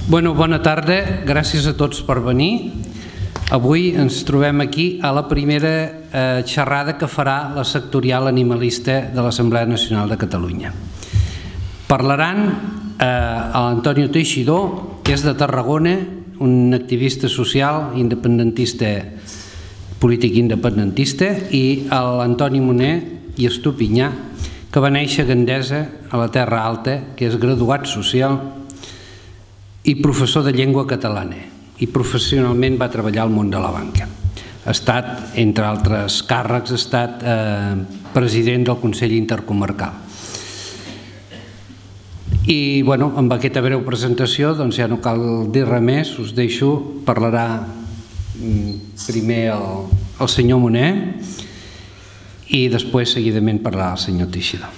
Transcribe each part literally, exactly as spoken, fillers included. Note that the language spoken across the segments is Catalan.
Bueno, bona tarda, gràcies a tots per venir. Avui ens trobem aquí a la primera eh, xerrada que farà la sectorial animalista de l'Assemblea Nacional de Catalunya. Parlaran eh, l'Antonio Teixidor, que és de Tarragona, un activista social, independentista, polític independentista, i l'Antoni Moner i Estupinyà, que va néixer a Gandesa, a la Terra Alta, que és graduat social i professor de llengua catalana, i professionalment va treballar al món de la banca. Ha estat, entre altres càrrecs, ha estat eh, president del Consell Intercomarcal. I, bueno, amb aquesta breu presentació, doncs ja no cal dir res més, us deixo, parlarà primer el, el senyor Moner i després seguidament parlarà el senyor Teixidor.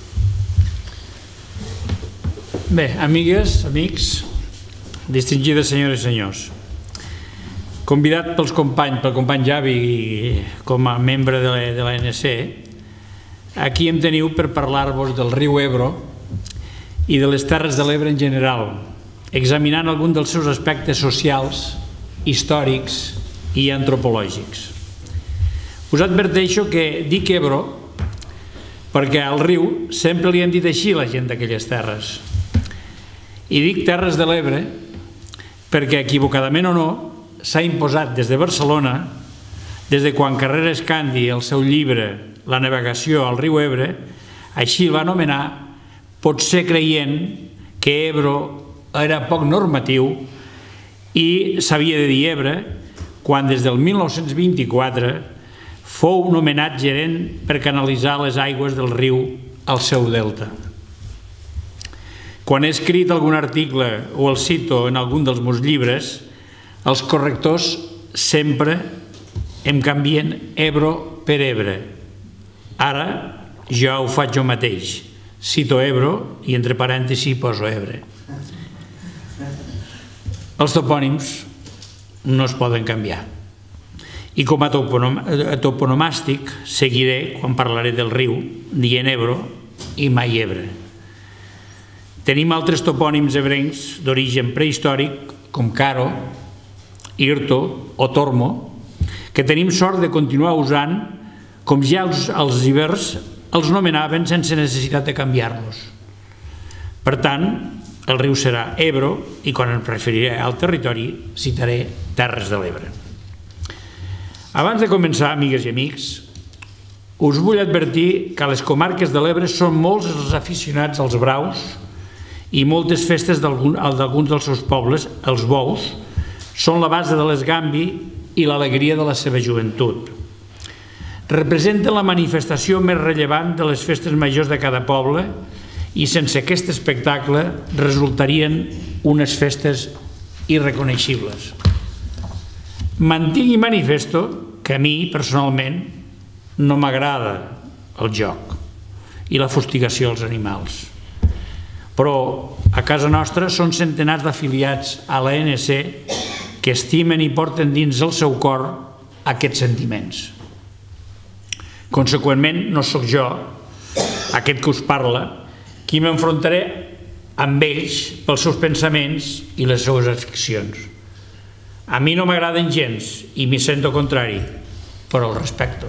Bé, amigues, amics, distingides senyores i senyors, convidat pels companys, pel company Javi com a membre de l'A N C, aquí em teniu per parlar-vos del riu Ebro i de les Terres de l'Ebre en general, examinant algun dels seus aspectes socials, històrics i antropològics. Us adverteixo que dic Ebro perquè al riu sempre li han dit així la gent d'aquelles terres. I dic Terres de l'Ebre perquè, equivocadament o no, s'ha imposat des de Barcelona, des de quan Carrera Escandi, el seu llibre La navegació al riu Ebre, així el va anomenar, potser creient que Ebro era poc normatiu i s'havia de dir Ebre, quan des del mil nou-cents vint-i-quatre fou nomenat gerent per canalitzar les aigües del riu al seu delta. Quan he escrit algun article o el cito en algun dels meus llibres, els correctors sempre em canvien Ebro per Ebre. Ara jo ho faig jo mateix. Cito Ebro i entre parèntesis poso Ebre. Els topònims no es poden canviar. I com a toponomàstic seguiré, quan parlaré del riu, dient Ebro i mai Ebre. Tenim altres topònims ebrencs d'origen prehistòric, com Caro, Irto o Tormo, que tenim sort de continuar usant, com ja els ibers els nomenaven sense necessitat de canviar-los. Per tant, el riu serà Ebro i quan em referiré al territori citaré Terres de l'Ebre. Abans de començar, amigues i amics, us vull advertir que a les comarques de l'Ebre són molts els aficionats als braus i moltes festes d'alguns dels seus pobles, els bous, són la base de l'esgambi i l'alegria de la seva joventut. Representen la manifestació més rellevant de les festes majors de cada poble i sense aquest espectacle resultarien unes festes irreconeixibles. Mantinc i manifesto que a mi, personalment, no m'agrada el joc i la fustigació als animals. Però a casa nostra són centenars d'afiliats a l'A N C que estimen i porten dins el seu cor aquests sentiments. Conseqüentment, no sóc jo, aquest que us parla, qui m'enfrontaré amb ells pels seus pensaments i les seues aficions. A mi no m'agraden gens i m'hi sento contrari, però el respecto.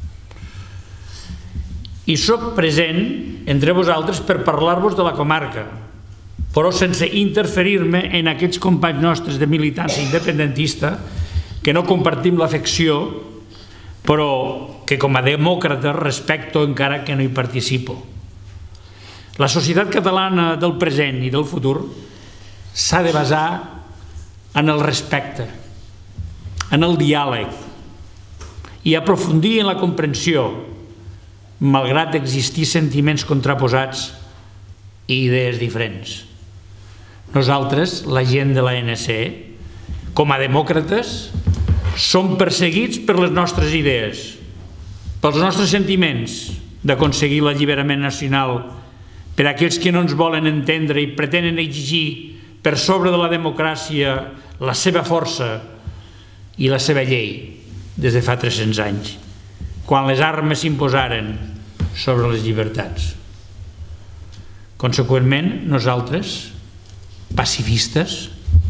I soc present entre vosaltres per parlar-vos de la comarca, però sense interferir-me en aquests companys nostres de militància independentista que no compartim l'afecció, però que com a demòcrata respecto encara que no hi participo. La societat catalana del present i del futur s'ha de basar en el respecte, en el diàleg i aprofundir en la comprensió, malgrat existir sentiments contraposats i idees diferents. Nosaltres, la gent de l'A N C, com a demòcrates, som perseguits per les nostres idees, pels nostres sentiments d'aconseguir l'alliberament nacional, per aquells que no ens volen entendre i pretenen exigir per sobre de la democràcia la seva força i la seva llei des de fa tres-cents anys, quan les armes s'imposaren sobre les llibertats. Conseqüentment, nosaltres, pacifistes,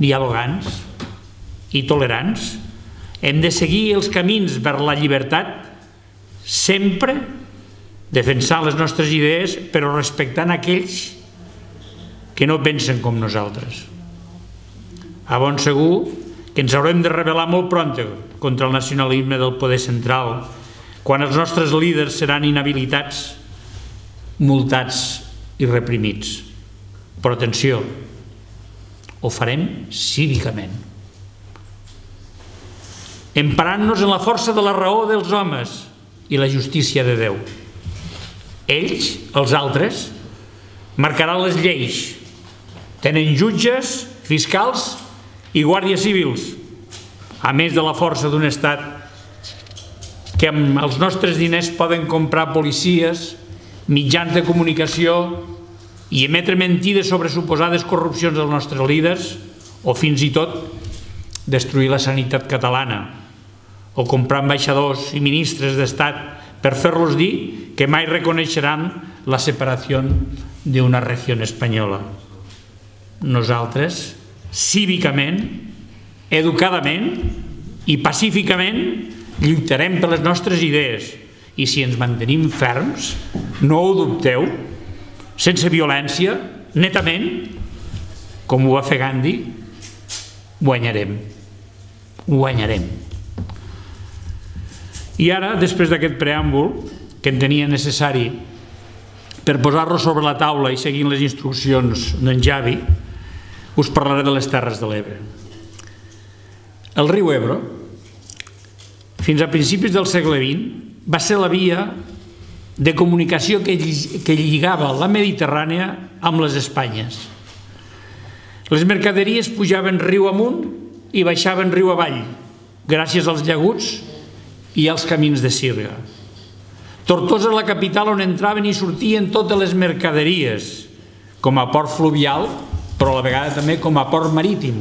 dialogants i tolerants. Hem de seguir els camins per la llibertat, sempre defensant les nostres idees, però respectant aquells que no pensen com nosaltres. A bon segur que ens haurem de rebel·lar molt pront contra el nacionalisme del poder central, quan els nostres líders seran inhabilitats, multats i reprimits. Però atenció, ho farem cívicament, emparant-nos en la força de la raó dels homes i la justícia de Déu. Ells, els altres, marcaran les lleis. Tenen jutges, fiscals i guàrdies civils, a més de la força d'un estat que amb els nostres diners poden comprar policies, mitjans de comunicació i emetre mentides sobre suposades corrupcions dels nostres líders, o fins i tot destruir la sanitat catalana, o comprar ambaixadors i ministres d'estat per fer-los dir que mai reconeixeran la separació d'una regió espanyola. Nosaltres, cívicament, educadament i pacíficament, lluitarem per les nostres idees, i si ens mantenim ferms, no ho dubteu, sense violència, netament, com ho va fer Gandhi, guanyarem. Guanyarem. I ara, després d'aquest preàmbul, que entenia necessari per posar-lo sobre la taula i seguint les instruccions d'en Javi, us parlaré de les Terres de l'Ebre. El riu Ebro, fins a principis del segle vint, va ser la via de comunicació que lligava la Mediterrània amb les Espanyes. Les mercaderies pujaven riu amunt i baixaven riu avall, gràcies als llaguts i als camins de sirga. Tortosa és la capital on entraven i sortien totes les mercaderies, com a port fluvial, però a la vegada també com a port marítim.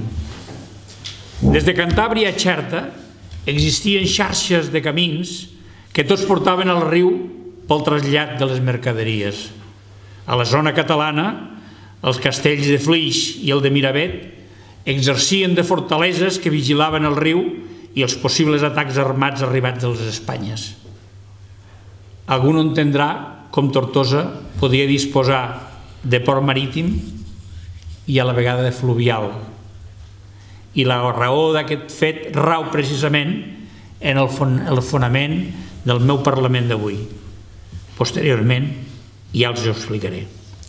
Des de Cantàbria a Xerta existien xarxes de camins que tots portaven al riu pel trasllat de les mercaderies. A la zona catalana, els castells de Flix i el de Miravet exercien de fortaleses que vigilaven el riu i els possibles atacs armats arribats de les Espanyes. Algú no entendrà com Tortosa podia disposar de port marítim i a la vegada de fluvial. I la raó d'aquest fet rau precisament en el fonament del meu Parlament d'avui. Posteriorment ja els ho explicaré.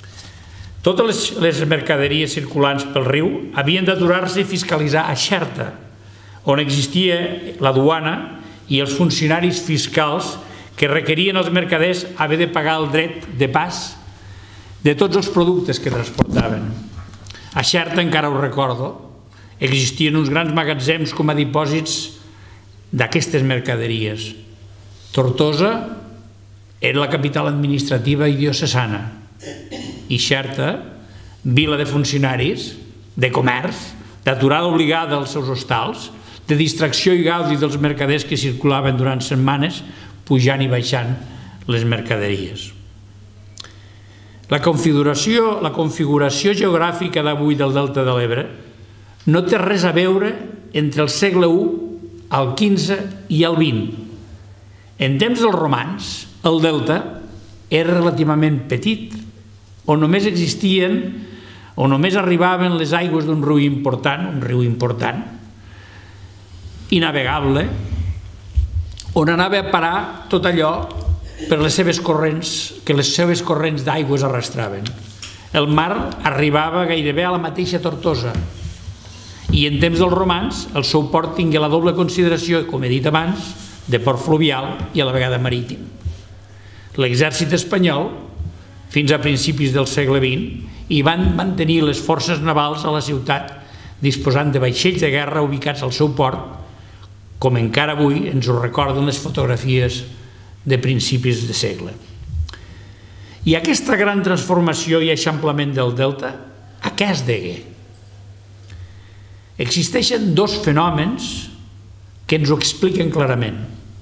Totes les mercaderies circulants pel riu havien d'aturar-se i fiscalitzar a Xerta, on existia la duana i els funcionaris fiscals que requerien els mercaders haver de pagar el dret de pas de tots els productes que transportaven. A Xerta, encara ho recordo, existien uns grans magatzems com a dipòsits d'aquestes mercaderies. Tortosa era la capital administrativa i diocesana i Xerta, vila de funcionaris, de comerç, d'aturada obligada als seus hostals, de distracció i gaudi dels mercaders que circulaven durant setmanes pujant i baixant les mercaderies. La configuració, la configuració geogràfica d'avui del Delta de l'Ebre no té res a veure entre el segle u, el quinze i el vint. En temps dels romans, el delta era relativament petit, on només existien, on només arribaven les aigües d'un riu important, un riu important, i navegable, on anava a parar tot allò per les seves corrents, que les seves corrents d'aigües arrastraven. El mar arribava gairebé a la mateixa Tortosa, i en temps dels romans el seu port tingué la doble consideració, com he dit abans, de port fluvial i a la vegada marítim. L'exèrcit espanyol, fins a principis del segle vint, hi van mantenir les forces navals a la ciutat, disposant de vaixells de guerra ubicats al seu port, com encara avui ens ho recorden les fotografies de principis de segle. I aquesta gran transformació i eixamplament del delta, a què es degué? Existeixen dos fenòmens que ens ho expliquen clarament.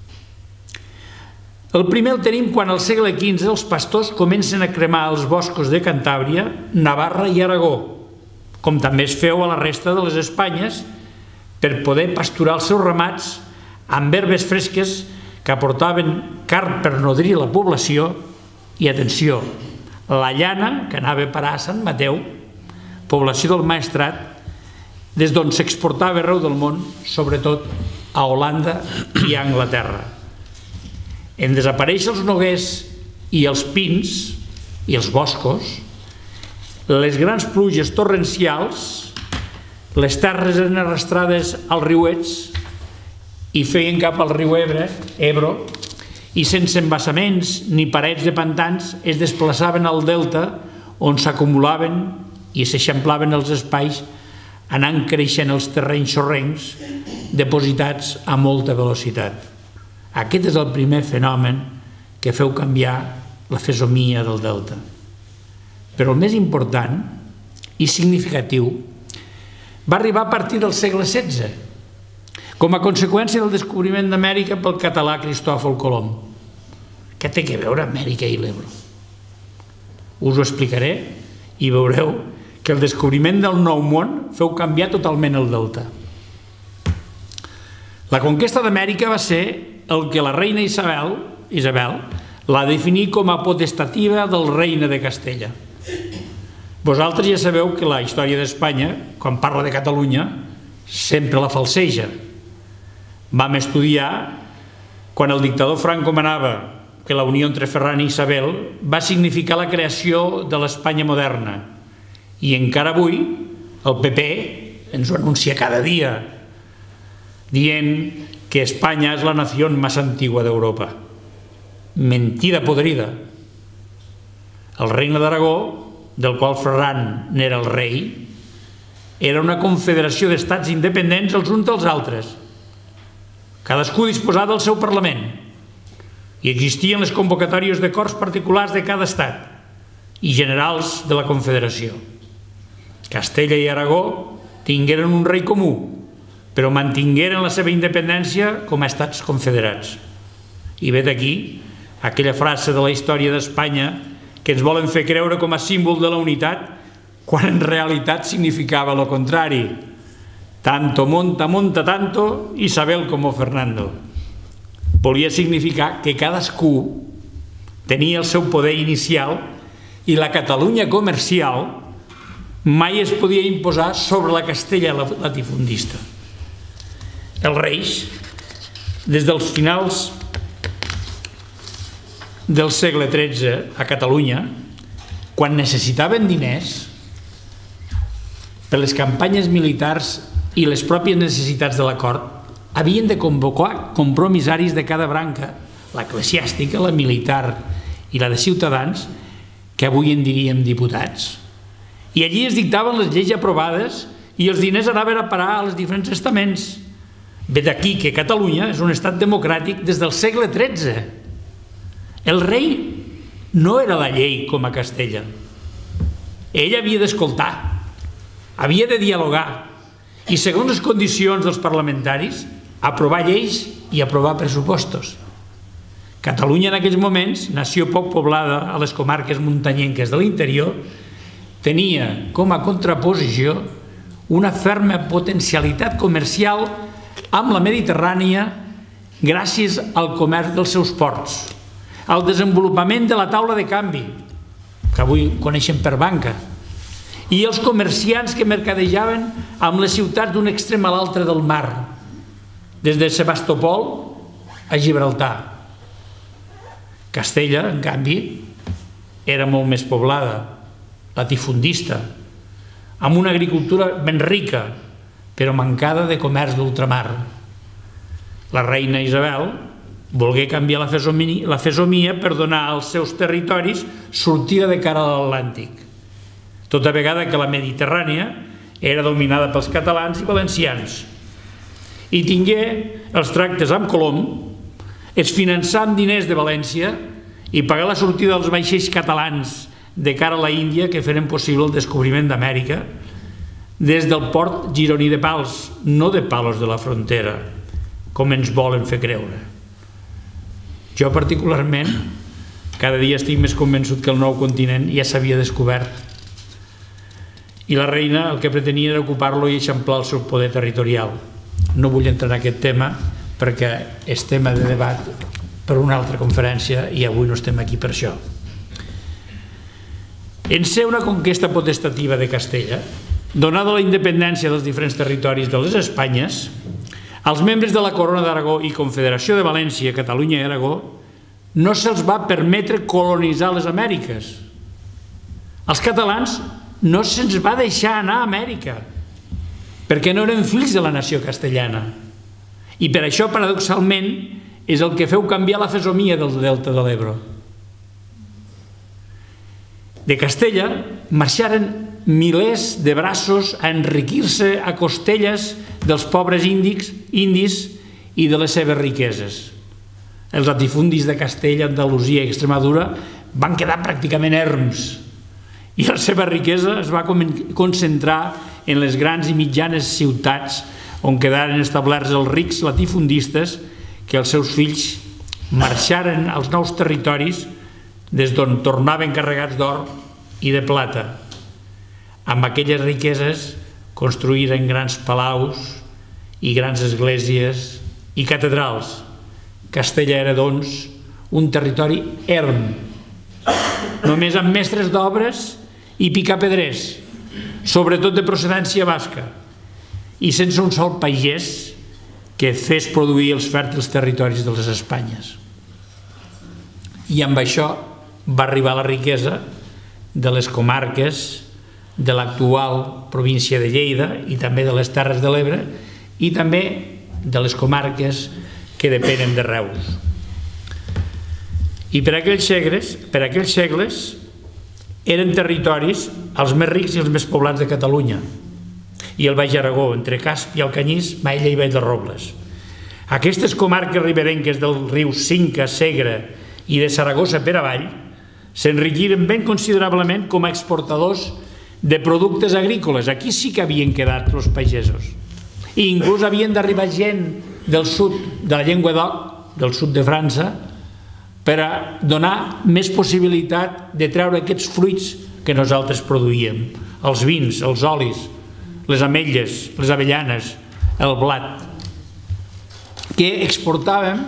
El primer el tenim quan al segle quinze els pastors comencen a cremar els boscos de Cantàbria, Navarra i Aragó, com també es feu a la resta de les Espanyes, per poder pasturar els seus ramats amb herbes fresques que aportaven carn per nodrir la població i, atenció, la llana que anava a parar a Sant Mateu, població del Maestrat, des d'on s'exportava arreu del món, sobretot a Holanda i a Anglaterra. En desaparèixer els noguers i els pins i els boscos, les grans pluges torrencials, les terres eren arrastrades als riuets i feien cap al riu Ebre, Ebro, i sense embassaments ni parets de pantans es desplaçaven al delta on s'acumulaven i s'eixamplaven els espais, anant creixent els terrenys sorrencs depositats a molta velocitat. Aquest és el primer fenomen que feu canviar la fesomia del delta. Però el més important i significatiu va arribar a partir del segle setze, com a conseqüència del descobriment d'Amèrica pel català Cristòfol Colom. Què té a veure Amèrica i l'Ebro? Us ho explicaré i veureu que el descobriment del Nou Món feu canviar totalment el delta. La conquesta d'Amèrica va ser el que la reina Isabel, Isabel la definí com a potestativa del regne de Castella. Vosaltres ja sabeu que la història d'Espanya, quan parla de Catalunya, sempre la falseja. Vam estudiar quan el dictador Franco manava que la unió entre Ferran i Isabel va significar la creació de l'Espanya moderna. I encara avui el P P ens ho anuncia cada dia, dient que Espanya és la nació més antigua d'Europa. Mentida podrida. El regne d'Aragó, del qual Ferran n'era el rei, era una confederació d'estats independents els uns dels altres. Cadascú disposava del seu Parlament i existien les convocatòries de corts particulars de cada estat i generals de la confederació. Castella i Aragó tingueren un rei comú, però mantingueren la seva independència com a estats confederats. I ve d'aquí aquella frase de la història d'Espanya que ens volen fer creure com a símbol de la unitat, quan en realitat significava el contrari. Tanto monta, monta tanto, Isabel como Fernando. Volia significar que cadascú tenia el seu poder inicial i la Catalunya comercial mai es podia imposar sobre la Castella latifundista. Els reis, des dels finals del segle tretze a Catalunya, quan necessitaven diners per les campanyes militars i les pròpies necessitats de la cort, havien de convocar compromissaris de cada branca, l'eclesiàstica, la militar i la de ciutadans, que avui en diríem diputats. I allí es dictaven les lleis aprovades i els diners anaven a parar als diferents estaments. Ve d'aquí que Catalunya és un estat democràtic des del segle tretze. El rei no era la llei com a Castella. Ell havia d'escoltar, havia de dialogar i, segons les condicions dels parlamentaris, aprovar lleis i aprovar pressupostos. Catalunya en aquells moments, nació poc poblada a les comarques muntanyenques de l'interior, tenia com a contraposició una ferma potencialitat comercial amb la Mediterrània gràcies al comerç dels seus ports, al desenvolupament de la taula de canvi, que avui coneixem per banca, i els comerciants que mercadejaven amb les ciutats d'un extrem a l'altre del mar, des de Sebastopol a Gibraltar. Castella, en canvi, era molt més poblada, latifundista, amb una agricultura ben rica, però mancada de comerç d'ultramar. La reina Isabel volgué canviar la fesomia, la fesomia per donar als seus territoris sortida de cara a l'Atlàntic, tota vegada que la Mediterrània era dominada pels catalans i valencians. I tingué els tractes amb Colom, es finançar amb diners de València i pagar la sortida dels vaixells catalans de cara a la Índia que feren possible el descobriment d'Amèrica des del port gironí de Pals, no de Palos de la Frontera, com ens volen fer creure. Jo particularment cada dia estic més convençut que el nou continent ja s'havia descobert i la reina el que pretenia era ocupar-lo i eixamplar el seu poder territorial. No vull entrar en aquest tema perquè és tema de debat per una altra conferència i avui no estem aquí per això. En ser una conquesta potestativa de Castella, donada la independència dels diferents territoris de les Espanyes, als membres de la Corona d'Aragó i Confederació de València, Catalunya i Aragó no se'ls va permetre colonitzar les Amèriques. Als catalans no se'ns va deixar anar a Amèrica perquè no eren fills de la nació castellana. I per això, paradoxalment, és el que feu canviar la fesomia del delta de l'Ebre. De Castella marxaren milers de braços a enriquir-se a costelles dels pobres índics, indis i de les seves riqueses. Els latifundis de Castella, Andalusia i Extremadura van quedar pràcticament erms i la seva riquesa es va concentrar en les grans i mitjanes ciutats on quedaren establerts els rics latifundistes que els seus fills marxaren als nous territoris des d'on tornaven carregats d'or i de plata. Amb aquelles riqueses construïren grans palaus i grans esglésies i catedrals. Castella era, doncs, un territori erm, només amb mestres d'obres i picapedrers, sobretot de procedència basca, i sense un sol pagès que fes produir els fèrtils territoris de les Espanyes. I amb això va arribar la riquesa de les comarques de l'actual província de Lleida i també de les Terres de l'Ebre i també de les comarques que depenen de Reus. I per aquells segles, per aquells segles eren territoris els més rics i els més poblats de Catalunya i el Baix Aragó, entre Casp i Alcanyís, Maella i Vall de Robles. Aquestes comarques riberenques del riu Cinca, Segre i de Saragossa per avall s'enriquiren ben considerablement com a exportadors de productes agrícoles. Aquí sí que havien quedat els pagesos. I inclús havien d'arribar gent del sud de la Llenguadoc, del sud de França, per a donar més possibilitat de treure aquests fruits que nosaltres produïem. Els vins, els olis, les ametlles, les avellanes, el blat, que exportàvem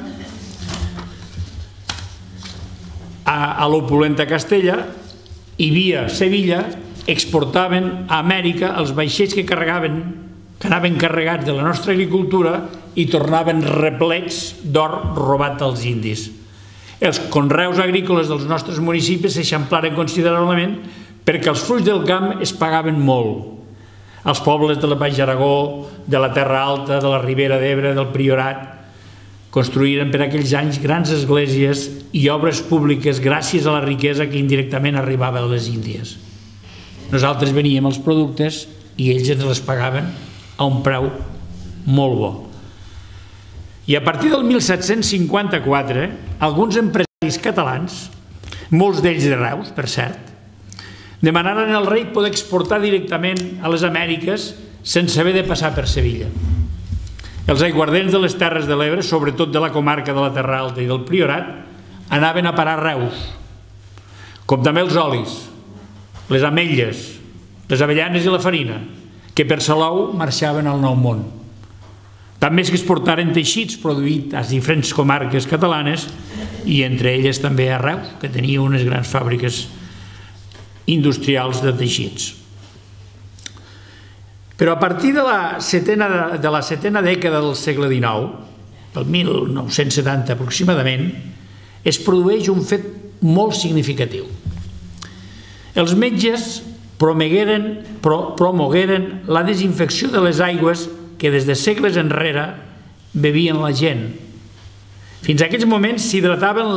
a, a l'opulenta Castella i via Sevilla exportaven a Amèrica els vaixells que carregaven, que anaven carregats de la nostra agricultura i tornaven replets d'or robat als indis. Els conreus agrícoles dels nostres municipis s'eixamplaren considerablement perquè els fruits del camp es pagaven molt. Els pobles de la Baix Aragó, de la Terra Alta, de la Ribera d'Ebre, del Priorat, construïren per aquells anys grans esglésies i obres públiques gràcies a la riquesa que indirectament arribava de les Índies. Nosaltres veníem els productes i ells ens les pagaven a un preu molt bo. I a partir del mil set-cents cinquanta-quatre, alguns empresaris catalans, molts d'ells de Reus, per cert, demanaren al rei poder exportar directament a les Amèriques sense haver de passar per Sevilla. Els aiguardents de les Terres de l'Ebre, sobretot de la comarca de la Terra Alta i del Priorat, anaven a parar a Reus, com també els olis, les ametlles, les avellanes i la farina, que per Salou marxaven al Nou Món. També es que exportaren teixits produïts a diferents comarques catalanes i entre elles també a Reus, que tenia unes grans fàbriques industrials de teixits. Però a partir de la setena, de la setena dècada del segle dinou, pel mil nou-cents setanta aproximadament, es produeix un fet molt significatiu. Els metges promogueren, pro, promogueren la desinfecció de les aigües que des de segles enrere bevien la gent. Fins a aquests moments s'hidrataven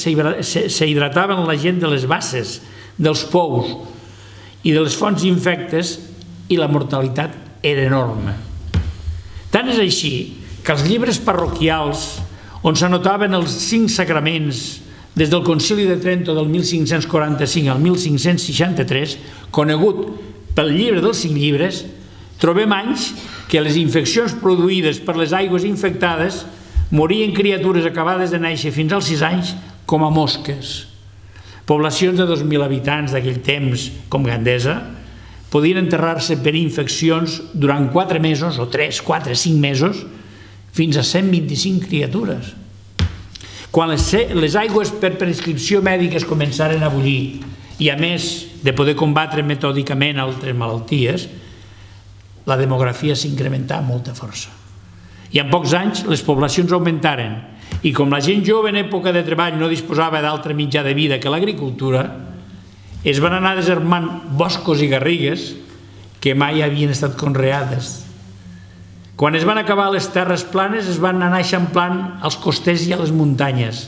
la gent de les basses, dels pous i de les fonts infectes i la mortalitat era enorme. Tant és així que els llibres parroquials on s'anotaven els cinc sacraments des del Concili de Trento del mil cinc-cents quaranta-cinc al mil cinc-cents seixanta-tres, conegut pel llibre dels cinc llibres, trobem anys que les infeccions produïdes per les aigües infectades morien criatures acabades de néixer fins als sis anys com a mosques. Poblacions de dos mil habitants d'aquell temps, com Gandesa, podien enterrar-se per infeccions durant quatre mesos, o tres, quatre, cinc mesos, fins a cent vint-i-cinc criatures. Quan les aigües per prescripció mèdica es començaren a bullir i a més de poder combatre metòdicament altres malalties, la demografia s'incrementà amb molta força. I en pocs anys les poblacions augmentaren i com la gent jove en època de treball no disposava d'altre mitjà de vida que l'agricultura, es van anar desarmant boscos i garrigues que mai havien estat conreades. Quan es van acabar les terres planes es van anar eixamplant als costers i a les muntanyes.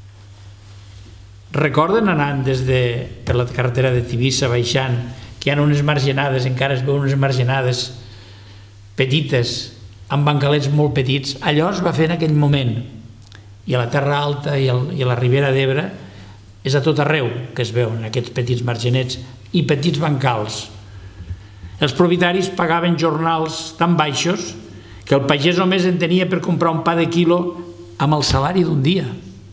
Recorden anant des de per la carretera de Tivissa baixant que hi ha unes marginades, encara es veuen unes marginades petites, amb bancalets molt petits? Allò es va fer en aquell moment. I a la Terra Alta i a la Ribera d'Ebre és a tot arreu que es veuen aquests petits marginets i petits bancals. Els propietaris pagaven jornals tan baixos que el pagès només en tenia per comprar un pa de quilo amb el salari d'un dia.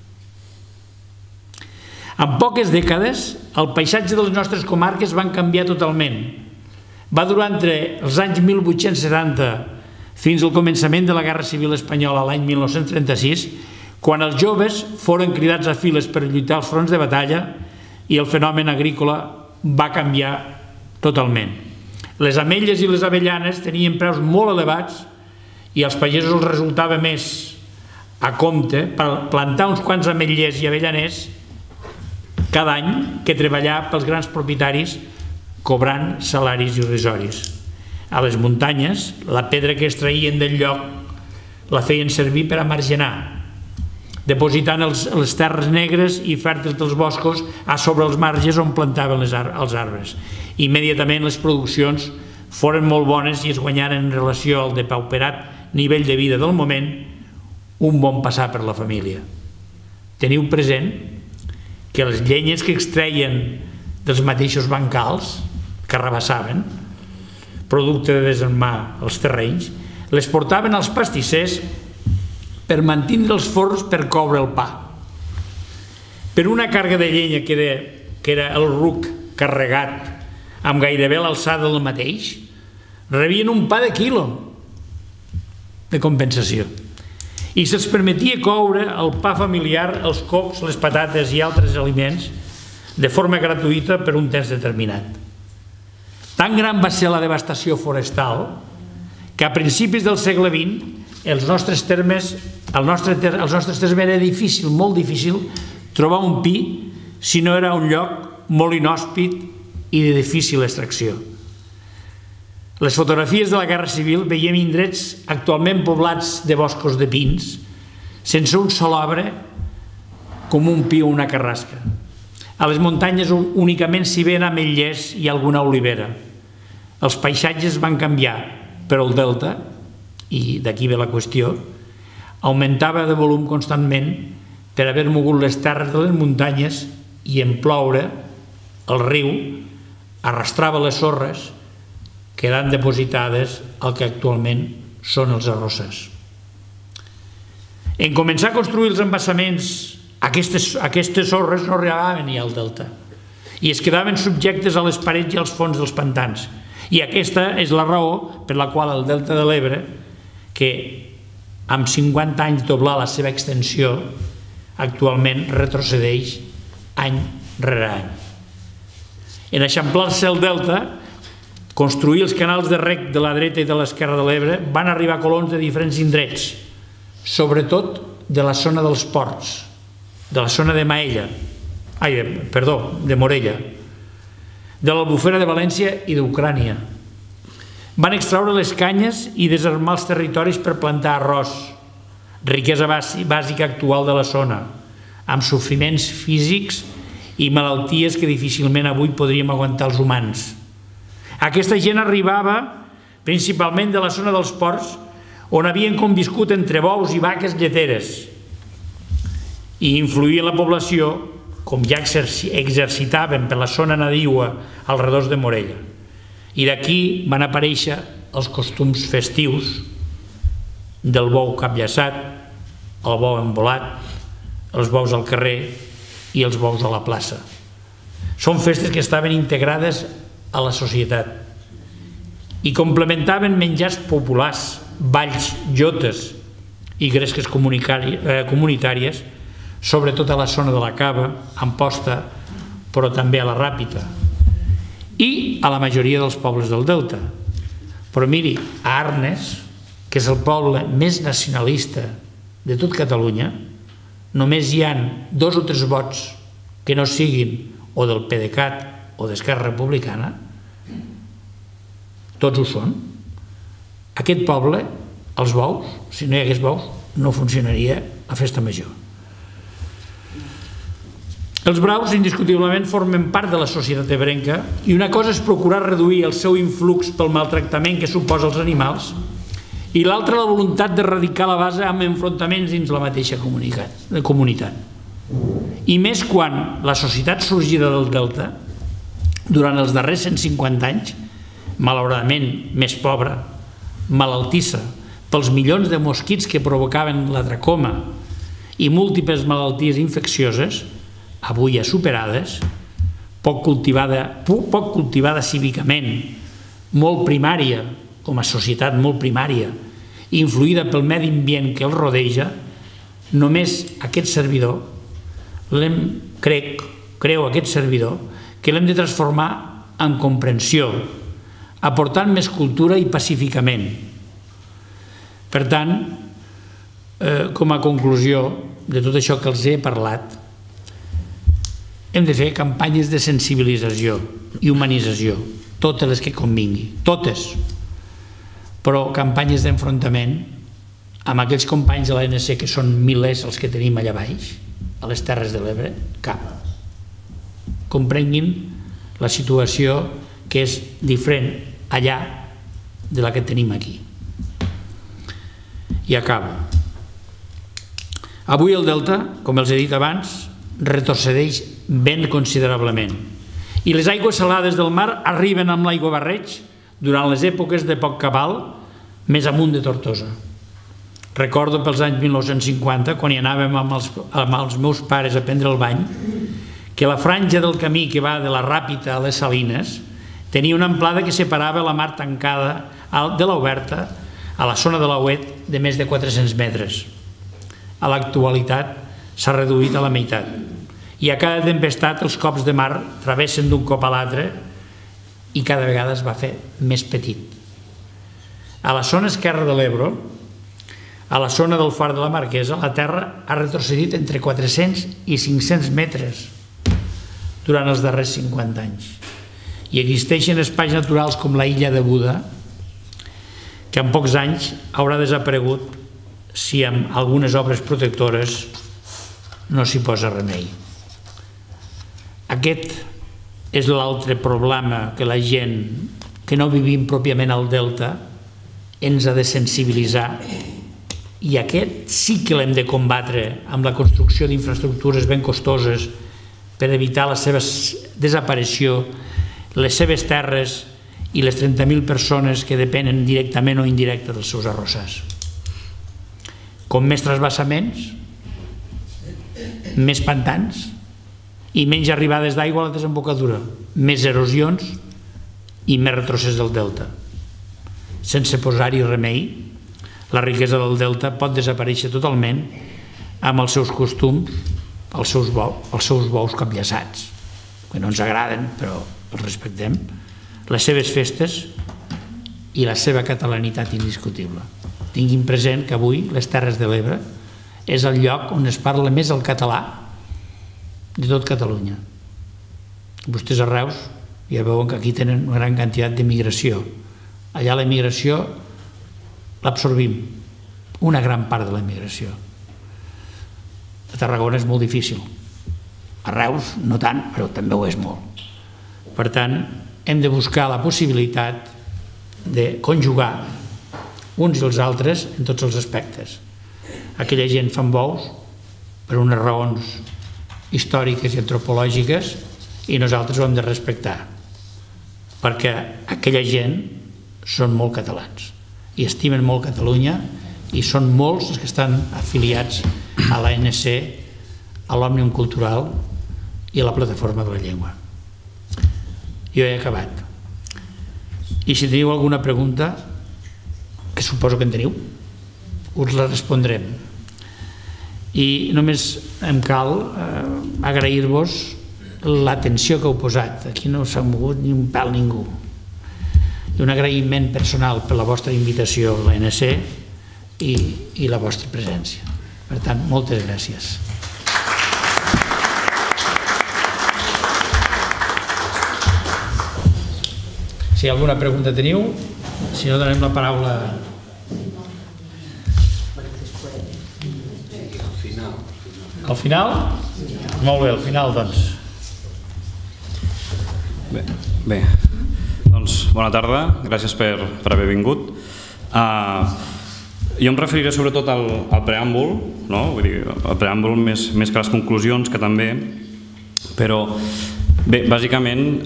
En poques dècades, el paisatge de les nostres comarques van canviar totalment. Va durar entre els anys mil vuit-cents setanta fins al començament de la Guerra Civil Espanyola l'any mil nou-cents trenta-sis, quan els joves foren cridats a files per lluitar als fronts de batalla i el fenomen agrícola va canviar totalment. Les ametlles i les avellanes tenien preus molt elevats i als pagesos els resultava més a compte plantar uns quants ametllers i avellaners cada any que treballar pels grans propietaris cobrant salaris irrisoris. A les muntanyes, la pedra que extraïen del lloc la feien servir per a marginar, depositant les terres negres i fèrtils dels boscos a sobre els marges on plantaven els arbres. Immediatament les produccions foren molt bones i es guanyaren en relació al depauperat nivell de vida del moment un bon passar per la família. Teniu present que les llenyes que extreien dels mateixos bancals que arrabassaven, producte de desarmar els terrenys, les portaven als pastissers per mantindre els forns per coure el pa. Per una càrrega de llenya que era, que era el ruc carregat amb gairebé l'alçada del mateix, rebien un pa de quilo de compensació. I se'ls permetia coure el pa familiar, els cocs, les patates i altres aliments de forma gratuïta per un temps determinat. Tan gran va ser la devastació forestal que a principis del segle vint els nostres termes, el nostre, els nostres termes era difícil, molt difícil trobar un pi si no era un lloc molt inhòspit i de difícil extracció. Les fotografies de la Guerra Civil veiem indrets actualment poblats de boscos de pins sense un sol arbre com un pi o una carrasca. A les muntanyes únicament s'hi ven ametllers i alguna olivera. Els paisatges van canviar, però el delta, i d'aquí ve la qüestió, augmentava de volum constantment per haver mogut les terres de les muntanyes i en ploure el riu arrastrava les sorres quedant depositades al que actualment són els arrossars. En començar a construir els embassaments, aquestes, aquestes sorres no arribaven ni al delta i es quedaven subjectes a les parets i als fons dels pantans. I aquesta és la raó per la qual el delta de l'Ebre, que amb cinquanta anys doblar la seva extensió, actualment retrocedeix any rere any. En eixamplar-se el delta, construir els canals de reg de la dreta i de l'esquerra de l'Ebre, van arribar colons de diferents indrets, sobretot de la zona dels ports, de la zona de Maella, ai, perdó, de Morella, de l'Albufera de València i d'Ucrània. Van extraure les canyes i desarmar els territoris per plantar arròs, riquesa bàsica actual de la zona, amb sofriments físics i malalties que difícilment avui podríem aguantar els humans. Aquesta gent arribava principalment de la zona dels ports, on havien conviscut entre bous i vaques lleteres i influïa la població, com ja exercitaven per la zona nadiua als redors de Morella. I d'aquí van aparèixer els costums festius del bou capllaçat, el bou embolat, els bous al carrer i els bous a la plaça. Són festes que estaven integrades a la societat i complementaven menjars populars, balls, jotes i gresques comunitàries, sobretot a la zona de la Cava, Amposta, però també a la Ràpita, i a la majoria dels pobles del Delta. Però miri, a Arnes, que és el poble més nacionalista de tot Catalunya, només hi ha dos o tres vots que no siguin o del PDeCAT o d'Esquerra Republicana, tots ho són. Aquest poble, els bous, si no hi hagués bous, no funcionaria la festa major. Els braus, indiscutiblement, formen part de la societat ebrenca i una cosa és procurar reduir el seu influx pel maltractament que suposa els animals i l'altra la voluntat d'erradicar la base amb enfrontaments dins la mateixa comunitat. I més quan la societat sorgida del Delta, durant els darrers cent cinquanta anys, malauradament més pobra, malaltissa, pels milions de mosquits que provocaven la tracoma i múltiples malalties infeccioses, avui ja superades, poc cultivada, poc cultivada cívicament, molt primària, com a societat molt primària, influïda pel medi ambient que el rodeja, només aquest servidor, crec, creu aquest servidor, que l'hem de transformar en comprensió, aportant més cultura i pacíficament. Per tant, com a conclusió de tot això que els he parlat, hem de fer campanyes de sensibilització i humanització, totes les que convingui, totes, però campanyes d'enfrontament amb aquells companys de l'A N C que són milers els que tenim allà baix, a les Terres de l'Ebre, cap. Comprenguin la situació que és diferent allà de la que tenim aquí. I acabo. Avui el Delta, com els he dit abans, retrocedeix ben considerablement i les aigües salades del mar arriben amb l'aigua barreig durant les èpoques de poc cabal més amunt de Tortosa. Recordo pels anys mil nou-cents cinquanta, quan hi anàvem amb els, amb els meus pares a prendre el bany, que la franja del camí que va de la Ràpita a les Salines tenia una amplada que separava la mar tancada de l'oberta a la zona de l'Auet de més de quatre-cents metres. A l'actualitat s'ha reduït a la meitat i a cada tempestat els cops de mar travessen d'un cop a l'altre i cada vegada es va fer més petit. A la zona esquerra de l'Ebro, a la zona del Far de la Marquesa, la terra ha retrocedit entre quatre-cents i cinc-cents metres durant els darrers cinquanta anys. I existeixen espais naturals com la illa de Buda, que en pocs anys haurà desaparegut si amb algunes obres protectores no s'hi posa remei. Aquest és l'altre problema que la gent que no vivim pròpiament al Delta ens ha de sensibilitzar, i aquest sí que l'hem de combatre amb la construcció d'infraestructures ben costoses per evitar la seva desaparició, les seves terres i les trenta mil persones que depenen directament o indirecte dels seus arrossars. Com més transvasaments, més pantans i menys arribades d'aigua a la desembocadura, més erosions i més retrocés del delta. Sense posar-hi remei, la riquesa del delta pot desaparèixer totalment amb els seus costums, els seus bous, els seus bous capllaçats, que no ens agraden, però els respectem, les seves festes i la seva catalanitat indiscutible. Tinguin present que avui les Terres de l'Ebre és el lloc on es parla més el català de tot Catalunya. Vostès a Reus ja veuen que aquí tenen una gran quantitat d'emigració. Allà la immigració l'absorbim, una gran part de la immigració. A Tarragona és molt difícil. A Reus no tant, però també ho és molt. Per tant, hem de buscar la possibilitat de conjugar uns i els altres en tots els aspectes. Aquella gent fan bous per unes raons històriques i antropològiques i nosaltres ho hem de respectar, perquè aquella gent són molt catalans i estimen molt Catalunya i són molts els que estan afiliats a l'A N C, a l'Òmnium Cultural i a la Plataforma de la Llengua. Jo he acabat. i si teniu alguna pregunta, que suposo que en teniu, us la respondrem. I només em cal agrair-vos l'atenció que heu posat. Aquí no s'ha mogut ni un pèl ningú. I un agraïment personal per la vostra invitació a l'A N C i la vostra presència. Per tant, moltes gràcies. Si alguna pregunta teniu, si no, donem la paraula... Al final? Molt bé, al final, doncs. Bé, bé. Doncs bona tarda, gràcies per haver vingut. Jo em referiré sobretot al preàmbul, vull dir, el preàmbul més que les conclusions, que també, però bé, bàsicament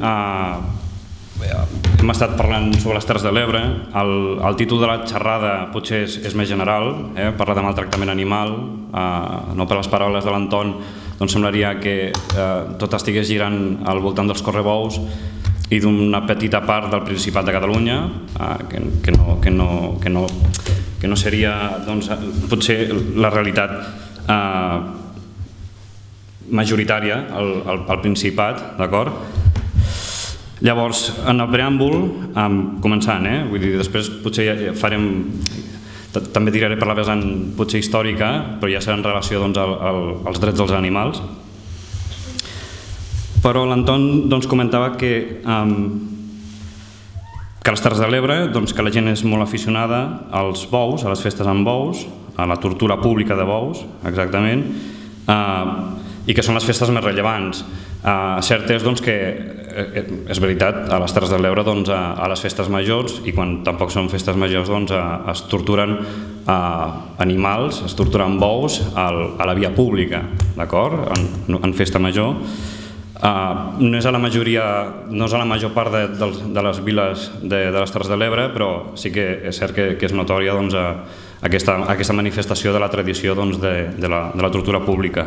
hem estat parlant sobre les Terres de l'Ebre. El títol de la xerrada potser és més general, parla de maltractament animal, no per les paraules de l'Anton, doncs semblaria que tot estigués girant al voltant dels correbous i d'una petita part del Principat de Catalunya, que no seria potser la realitat majoritària al Principat, d'acord? Llavors, en el preàmbul, començant, vull dir, després potser farem, també tiraré per la vessant potser històrica, però ja serà en relació als drets dels animals. Però l'Anton comentava que a les Terres de l'Ebre, que la gent és molt aficionada als bous, a les festes amb bous, a la tortura pública de bous, exactament, i que són les festes més rellevants. Cert és que, és veritat, a les Terres de l'Ebre, a les festes majors, i quan tampoc són festes majors, es torturen animals, es torturen bous a la via pública, d'acord? En festa major. No és a la majoria, no és a la major part de les viles de les Terres de l'Ebre, però sí que és cert que és notòria aquesta manifestació de la tradició de la tortura pública.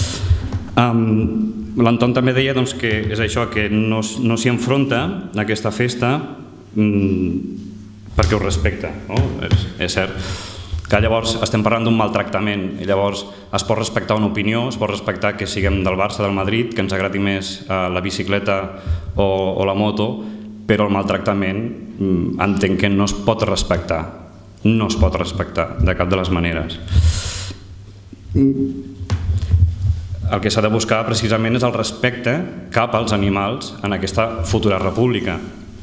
L'Anton també deia que és això, que no s'hi enfronta a aquesta festa perquè ho respecta, és cert. Que llavors estem parlant d'un maltractament i llavors es pot respectar una opinió, es pot respectar que siguem del Barça, del Madrid, que ens agradi més la bicicleta o la moto, però el maltractament entenc que no es pot respectar, no es pot respectar de cap de les maneres. El que s'ha de buscar precisament és el respecte cap als animals en aquesta futura república.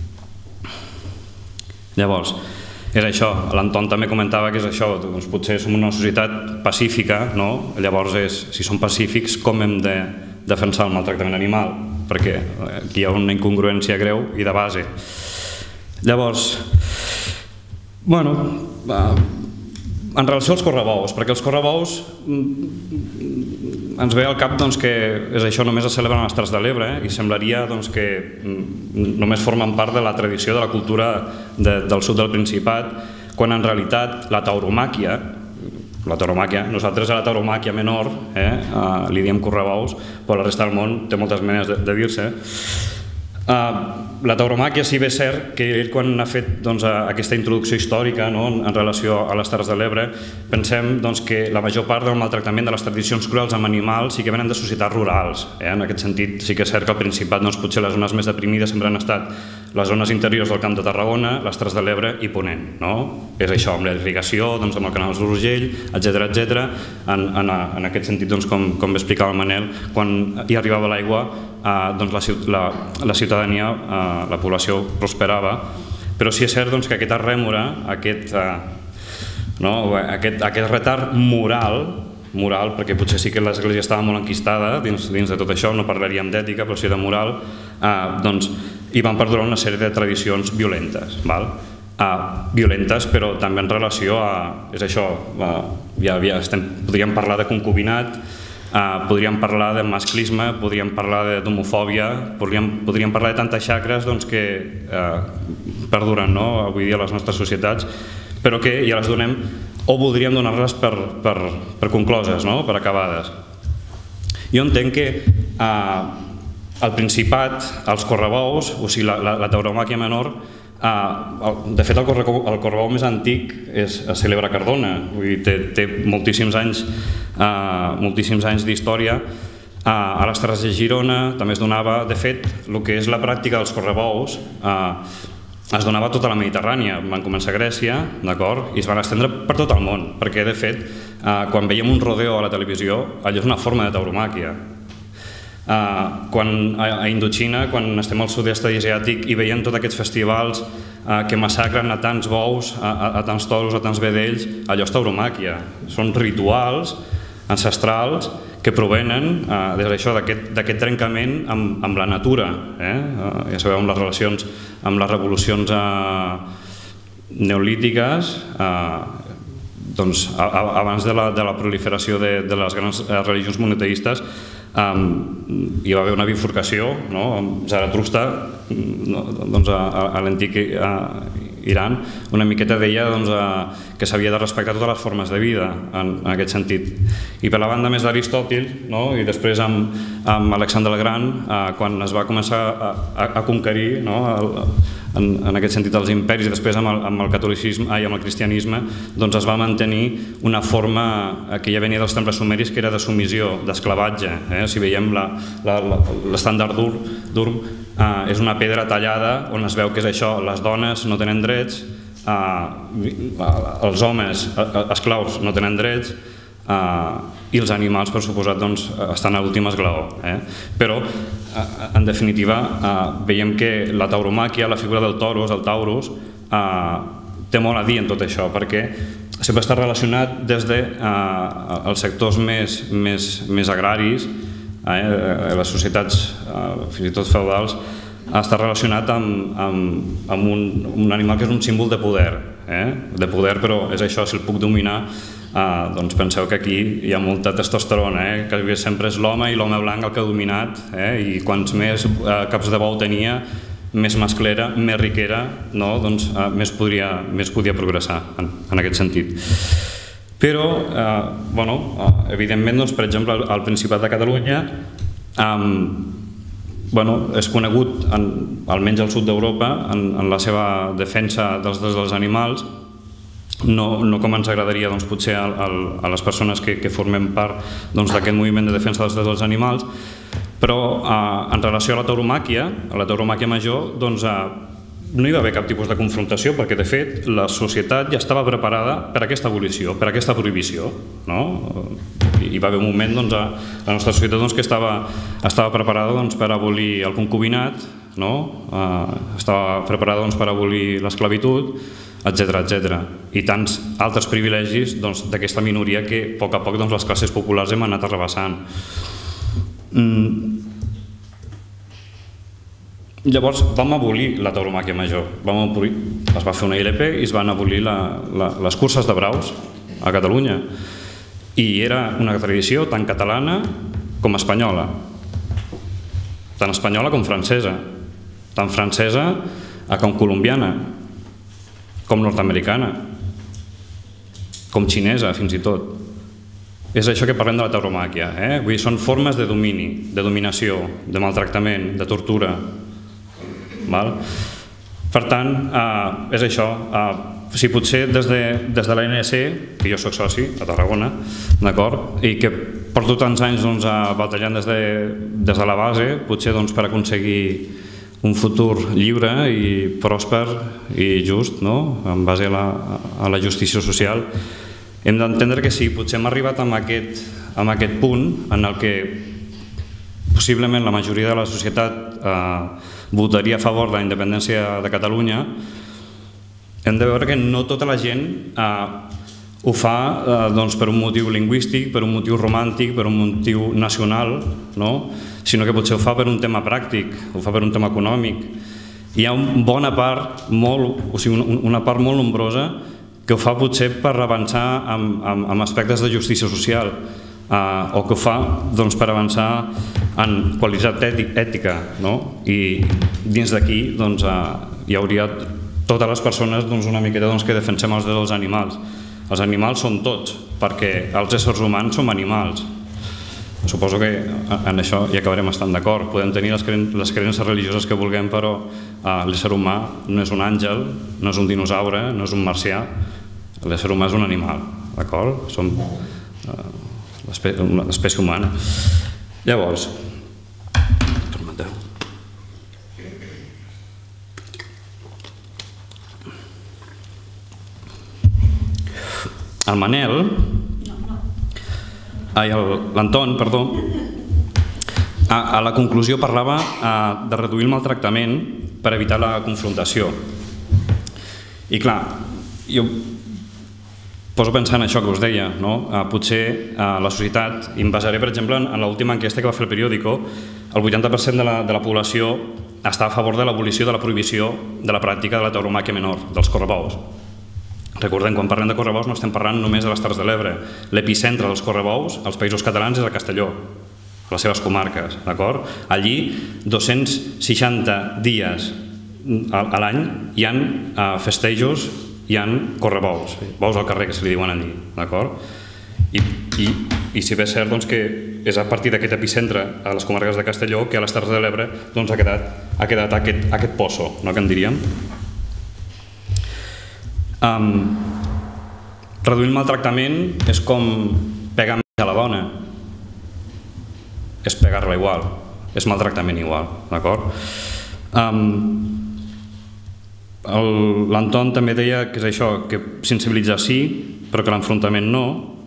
Llavors, és això, l'Anton també comentava que és això, potser som una societat pacífica, llavors si som pacífics com hem de defensar el maltractament animal? Perquè aquí hi ha una incongruència greu i de base. Llavors, bueno, en relació als correbous, perquè els correbous ens ve al cap que és això, només es celebren a les Terres de l'Ebre i semblaria que només formen part de la tradició de la cultura del sud del Principat, quan en realitat la tauromàquia, la tauromàquia, nosaltres a la tauromàquia menor li diem correbous, però la resta del món té moltes maneres de dir-se. La tauromàquia, si bé és cert que ell quan ha fet aquesta introducció històrica en relació a les Terres de l'Ebre, pensem que la major part del maltractament de les tradicions cruels amb animals sí que venen de societats rurals. En aquest sentit sí que és cert que al Principat potser les zones més deprimides sempre han estat les zones interiors del Camp de Tarragona, les Terres de l'Ebre i Ponent. És això, amb la irrigació, amb el canal d'Urgell, etcètera. En aquest sentit, com bé explicava el Manel, quan hi arribava l'aigua, la ciutadania, la població prosperava, però sí és cert que aquesta rèmora, aquest retard moral, moral, perquè potser sí que l'Església estava molt enquistada dins de tot això, no parlaríem d'ètica, però sí de moral, doncs hi van perdurar una sèrie de tradicions violentes, violentes, però també en relació a, és això, podríem parlar de concubinat, podríem parlar de masclisme, podríem parlar d'homofòbia, podríem parlar de tantes xacres que perduren avui dia a les nostres societats, però que ja les donem o voldríem donar-les per concloses, per acabades. Jo entenc que al Principat, els correbous, o sigui, la tauromàquia menor, De fet, el correbou més antic es celebra a Cardona, té moltíssims anys moltíssims anys d'història. A les Terres de Girona també es donava, de fet, el que és la pràctica dels correbous es donava a tota la Mediterrània. Van començar a Grècia, d'acord, i es van estendre per tot el món, perquè, de fet, quan veiem un rodeo a la televisió, allò és una forma de tauromàquia. A Indoxina, quan estem al sud-est asiàtic i veiem tots aquests festivals que massacren a tants bous, a tants toros, a tants vedells, allò és tauromàquia. Són rituals ancestrals que provenen d'aquest trencament amb la natura. Ja sabeu, amb les relacions, amb les revolucions neolítiques, abans de la proliferació de les grans religions monoteistes, hi va haver una bifurcació amb Zaratrusta a l'antic Iran, una miqueta deia que s'havia de respectar totes les formes de vida en aquest sentit. I per la banda més d'Aristòtil, i després amb Alexandre el Gran, quan es va començar a conquerir en aquest sentit els imperis, i després amb el catolicisme i amb el cristianisme, doncs es va mantenir una forma que ja venia dels temples sumeris, que era de submissió, d'esclavatge. Si veiem l'estàndard d'Urm, és una pedra tallada on es veu que és això: les dones no tenen drets, els homes esclaus no tenen drets, i els animals, per suposat, estan a l'últim esglaó. Però, en definitiva, veiem que la tauromàquia, la figura del toros, el taurus, té molt a dir en tot això, perquè sempre està relacionat des dels sectors més agraris, les societats fins i tot feudals, està relacionat amb un animal que és un símbol de poder, de poder, però és això, si el puc dominar, doncs penseu que aquí hi ha molta testosterona, que sempre és l'home i l'home blanc el que ha dominat, i quants més caps de bou tenia, més masclera, més riquera, més podia progressar en aquest sentit. Però, evidentment, per exemple, el Principat de Catalunya és conegut, almenys al sud d'Europa, en la seva defensa dels drets dels animals, no com ens agradaria potser a les persones que formem part d'aquest moviment de defensa dels drets dels animals, però en relació a la tauromàquia, a la tauromàquia major, doncs no hi va haver cap tipus de confrontació, perquè de fet la societat ja estava preparada per aquesta abolició, per aquesta prohibició. Hi va haver un moment a la nostra societat que estava preparada per abolir el concubinat, estava preparada per abolir l'esclavitud, etcètera, i tants altres privilegis d'aquesta minoria que a poc a poc les classes populars hem anat arrabassant. Llavors vam abolir la tauromàquia major, es va fer una I L P i es van abolir les curses de braus a Catalunya, i era una tradició tant catalana com espanyola, tant espanyola com francesa, tant francesa com colombiana, com nord-americana, com xinesa fins i tot. És això que parlem de la tauromàquia, són formes de domini, de dominació, de maltractament, de tortura. Per tant, és això. Si potser des de l'A N S, que jo soc soci a Tarragona, i que porto tants anys batallant des de la base, potser per aconseguir un futur lliure i pròsper i just, en base a la justícia social, hem d'entendre que sí, potser hem arribat a aquest punt en el que possiblement la majoria de la societat votaria a favor de la independència de Catalunya. Hem de veure que no tota la gent ho fa per un motiu lingüístic, per un motiu romàntic, per un motiu nacional, sinó que potser ho fa per un tema pràctic, ho fa per un tema econòmic. Hi ha una bona part, una part molt nombrosa, que ho fa potser per avançar en aspectes de justícia social, o que ho fa per avançar en qualitat ètica, i dins d'aquí hi hauria totes les persones una miqueta que defensem els drets dels animals. Els animals són tots, perquè els éssers humans som animals. suposo que en això hi acabarem estant d'acord. Podem tenir les creences religioses que vulguem, però l'ésser humà no és un àngel, no és un dinosaure, no és un marcià. L'ésser humà és un animal, d'acord? Som l'espècie humana. Llavors, el Manel, l'Anton, perdó, a la conclusió parlava de reduir el maltractament per evitar la confrontació. I clar, jo poso a pensar en això que us deia, potser la societat, i em basaré per exemple en l'última enquesta que va fer el periòdico, el vuitanta per cent de la població està a favor de l'abolició de la prohibició de la pràctica de la tauromàquia menor, dels correbous. Recordem, quan parlem de correbous no estem parlant només de les Terres de l'Ebre. L'epicentre dels correbous als Països Catalans és a Castelló, a les seves comarques, d'acord? Allí, dos-cents seixanta dies a l'any hi ha festejos, hi ha correbous, bous al carrer que se li diuen allí, d'acord? I si bé és cert que és a partir d'aquest epicentre a les comarques de Castelló que a les Terres de l'Ebre ha quedat aquest pozo, no que en diríem? Reduir el maltractament és com pegar més a la dona, és pegar-la igual, és maltractament igual, d'acord? L'Anton també deia que és això, que sensibilitzar sí, però que l'enfrontament no.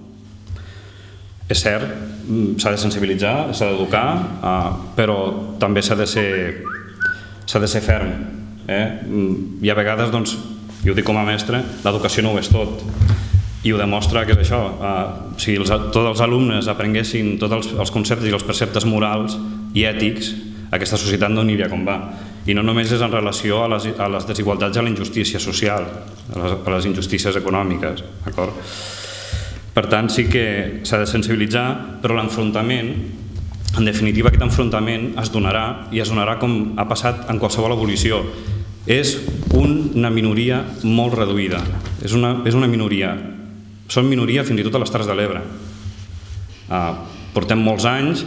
És cert, s'ha de sensibilitzar, s'ha d'educar, però també s'ha de ser ferm. I a vegades, doncs, i ho dic com a mestre, l'educació no ho és tot. I ho demostra que és això. Si tots els alumnes aprenguessin tots els conceptes i els preceptes morals i ètics, aquesta societat no aniria com va. I no només és en relació a les desigualtats i a la injustícia social, a les injustícies econòmiques. Per tant, sí que s'ha de sensibilitzar, però l'enfrontament, en definitiva, aquest enfrontament es donarà, i es donarà com ha passat en qualsevol abolició. És una minoria molt reduïda, és una minoria, són minoria fins i tot a les Terres de l'Ebre. Portem molts anys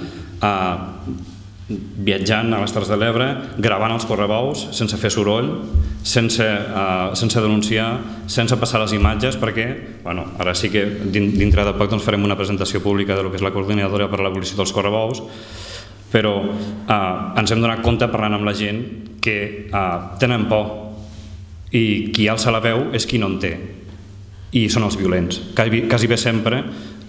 viatjant a les Terres de l'Ebre, gravant els correbous sense fer soroll, sense denunciar, sense passar les imatges, perquè ara sí que dintre de poc farem una presentació pública del que és la coordinadora per a l'abolició dels correbous, però ens hem donat compte parlant amb la gent que tenen por i qui alça la veu és qui no en té i són els violents, quasi bé sempre.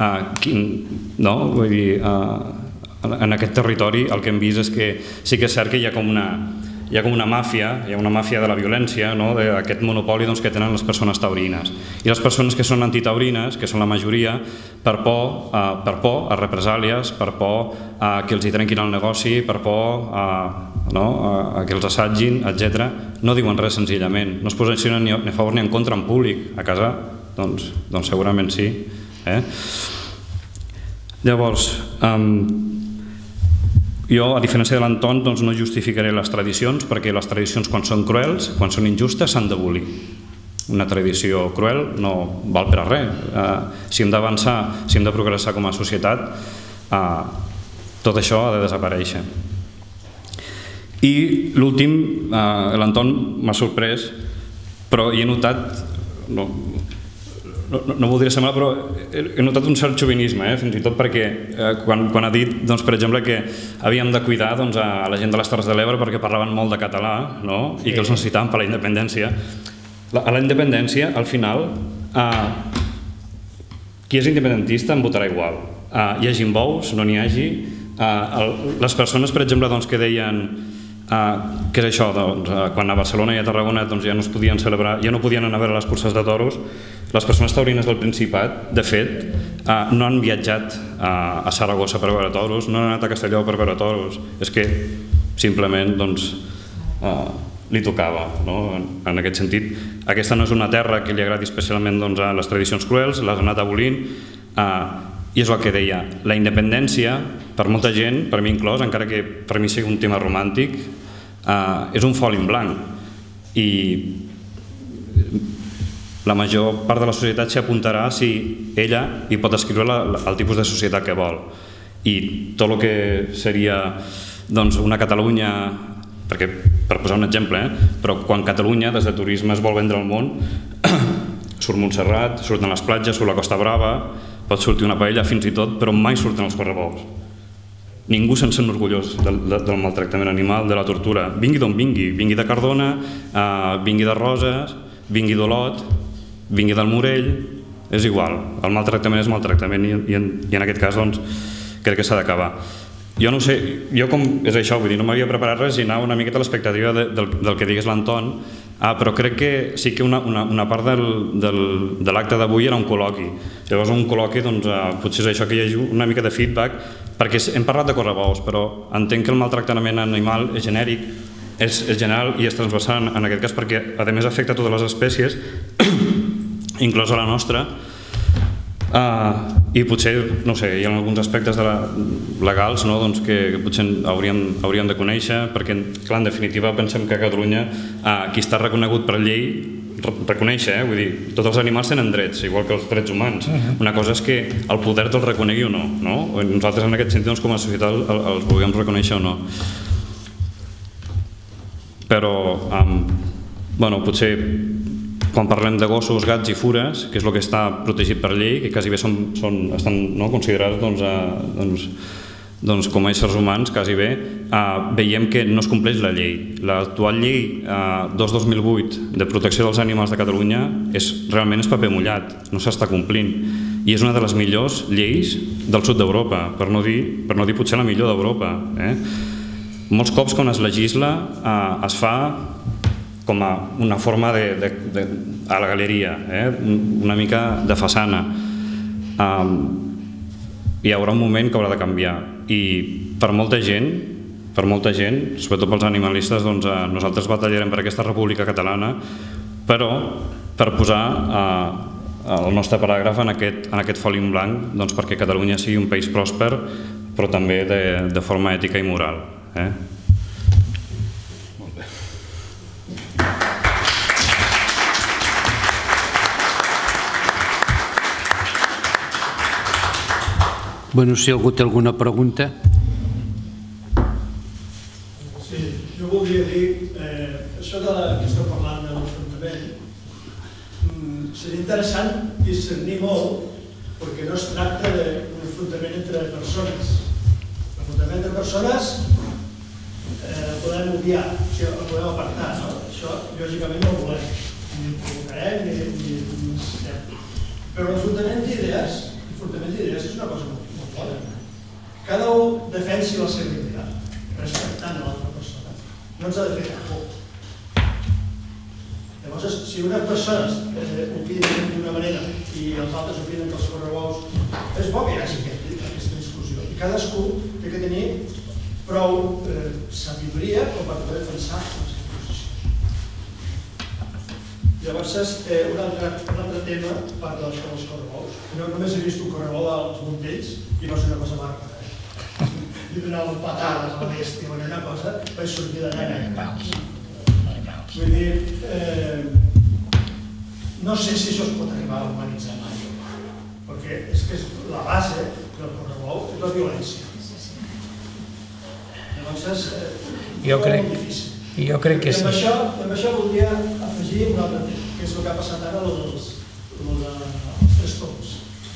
En aquest territori el que hem vist és que sí que és cert que hi ha com una hi ha com una màfia, hi ha una màfia de la violència, d'aquest monopoli que tenen les persones taurines. I les persones que són antitaurines, que són la majoria, per por a represàlies, per por que els hi trenquin el negoci, per por a que els assagin, etcètera, no diuen res senzillament, no es posicionen ni a favor ni en contra en públic. A casa, doncs segurament sí. Llavors, jo, a diferència de l'Anton, no justificaré les tradicions, perquè les tradicions, quan són cruels, quan són injustes, s'han d'abolir. Una tradició cruel no val per a res. Si hem d'avançar, si hem de progressar com a societat, tot això ha de desaparèixer. I l'últim, l'Anton m'ha sorprès, però hi he notat, no voldria semblar, però he notat un cert xovinisme, fins i tot perquè quan ha dit, per exemple, que havíem de cuidar a la gent de les Terres de l'Ebre perquè parlaven molt de català i que els necessitàvem per la independència. A la independència, al final, qui és independentista en votarà igual. Hi hagi bous, no n'hi hagi. Les persones, per exemple, que deien que és això, quan a Barcelona i a Tarragona ja no es podien celebrar, ja no podien anar a veure les curses de toros, les persones taurines del Principat, de fet, no han viatjat a Saragossa per veure toros, no han anat a Castelló per veure toros, és que simplement li tocava. En aquest sentit, aquesta no és una terra que li agradi especialment a les tradicions cruels, les ha anat abolint, i és el que deia, la independència, per molta gent, per mi inclòs, encara que per mi sigui un tema romàntic, és un foli en blanc i la major part de la societat s'hi apuntarà si ella hi pot escriure el tipus de societat que vol. i tot el que seria una Catalunya, perquè per posar un exemple, però quan Catalunya des de turisme es vol vendre al món, surt Montserrat, surten les platges, surt la Costa Brava, pot sortir una paella fins i tot, però mai surten els correbous. Ningú se'n sent orgullós del maltractament animal, de la tortura. Vingui d'on vingui, vingui de Cardona, vingui de Roses, vingui d'Olot, vingui del Morell, és igual. El maltractament és maltractament i en aquest cas crec que s'ha d'acabar. Jo no sé, jo com és això, vull dir, no m'havia preparat res i anava una miqueta a l'expectativa del que digués l'Anton, però crec que sí que una part de l'acte d'avui era un col·loqui. Llavors un col·loqui, potser és això, que hi hagi una mica de feedback, perquè hem parlat de correbous, però entenc que el maltractament animal és genèric, és general i és transversal en aquest cas perquè a més afecta totes les espècies, inclosa la nostra, i potser, no sé, hi ha alguns aspectes legals que potser hauríem de conèixer, perquè, clar, en definitiva pensem que a Catalunya qui està reconegut per llei reconèixer, vull dir, tots els animals tenen drets, igual que els drets humans. Una cosa és que el poder te'ls reconegui o no. Nosaltres en aquest sentit com a societat els vulguem reconèixer o no. Però, bueno, potser quan parlem de gossos, gats i fures, que és el que està protegit per llei, que quasi bé estan considerats com a éssers humans, quasi bé, veiem que no es compleix la llei. L'actual llei dos dos mil vuit de protecció dels animals de Catalunya realment és paper mullat, no s'està complint. I és una de les millors lleis del sud d'Europa, per no dir potser la millor d'Europa. Molts cops quan es legisla es fa com a una forma a la galeria, una mica de façana. Hi haurà un moment que haurà de canviar i per molta gent, per molta gent, sobretot pels animalistes, nosaltres batallarem per aquesta república catalana, però per posar el nostre paràgraf en aquest foli en blanc perquè Catalunya sigui un país pròsper, però també de forma ètica i moral. Molt bé. Bueno, si algú té alguna pregunta. Sí, jo voldria dir, això que esteu parlant de l'enfrontament, seria interessant discernir molt, perquè no es tracta d'un enfrontament entre persones. L'enfrontament entre persones el podem obviar, el podem apartar, això lògicament no ho volem, ni ho provocarem ni ho necessitem. Però l'enfrontament d'idees, l'enfrontament d'idees és una cosa molt bona. Cada un defensi la seva idea, respectant l'altra persona. No ens ha de fer por. Llavors, si unes persones opinen d'una manera i els altres opinen que els correbous, és bo que hi hagi aquesta discussió. I cadascú té que tenir prou sabidoria per poder defensar la seva posició. Llavors, un altre tema, part dels correbous. Només he vist un correbou als Montells i va ser una cosa bàrbara. I donava patades a la bèstia, una cosa, vaig sortir de nena. Vull dir, no sé si això es pot arribar a humanitzar mai, perquè és que la base del correbou és la violència. Llavors, és molt difícil. Jo crec que sí. Amb això voldria afegir un altre tema, que és el que ha passat ara dels trastorns.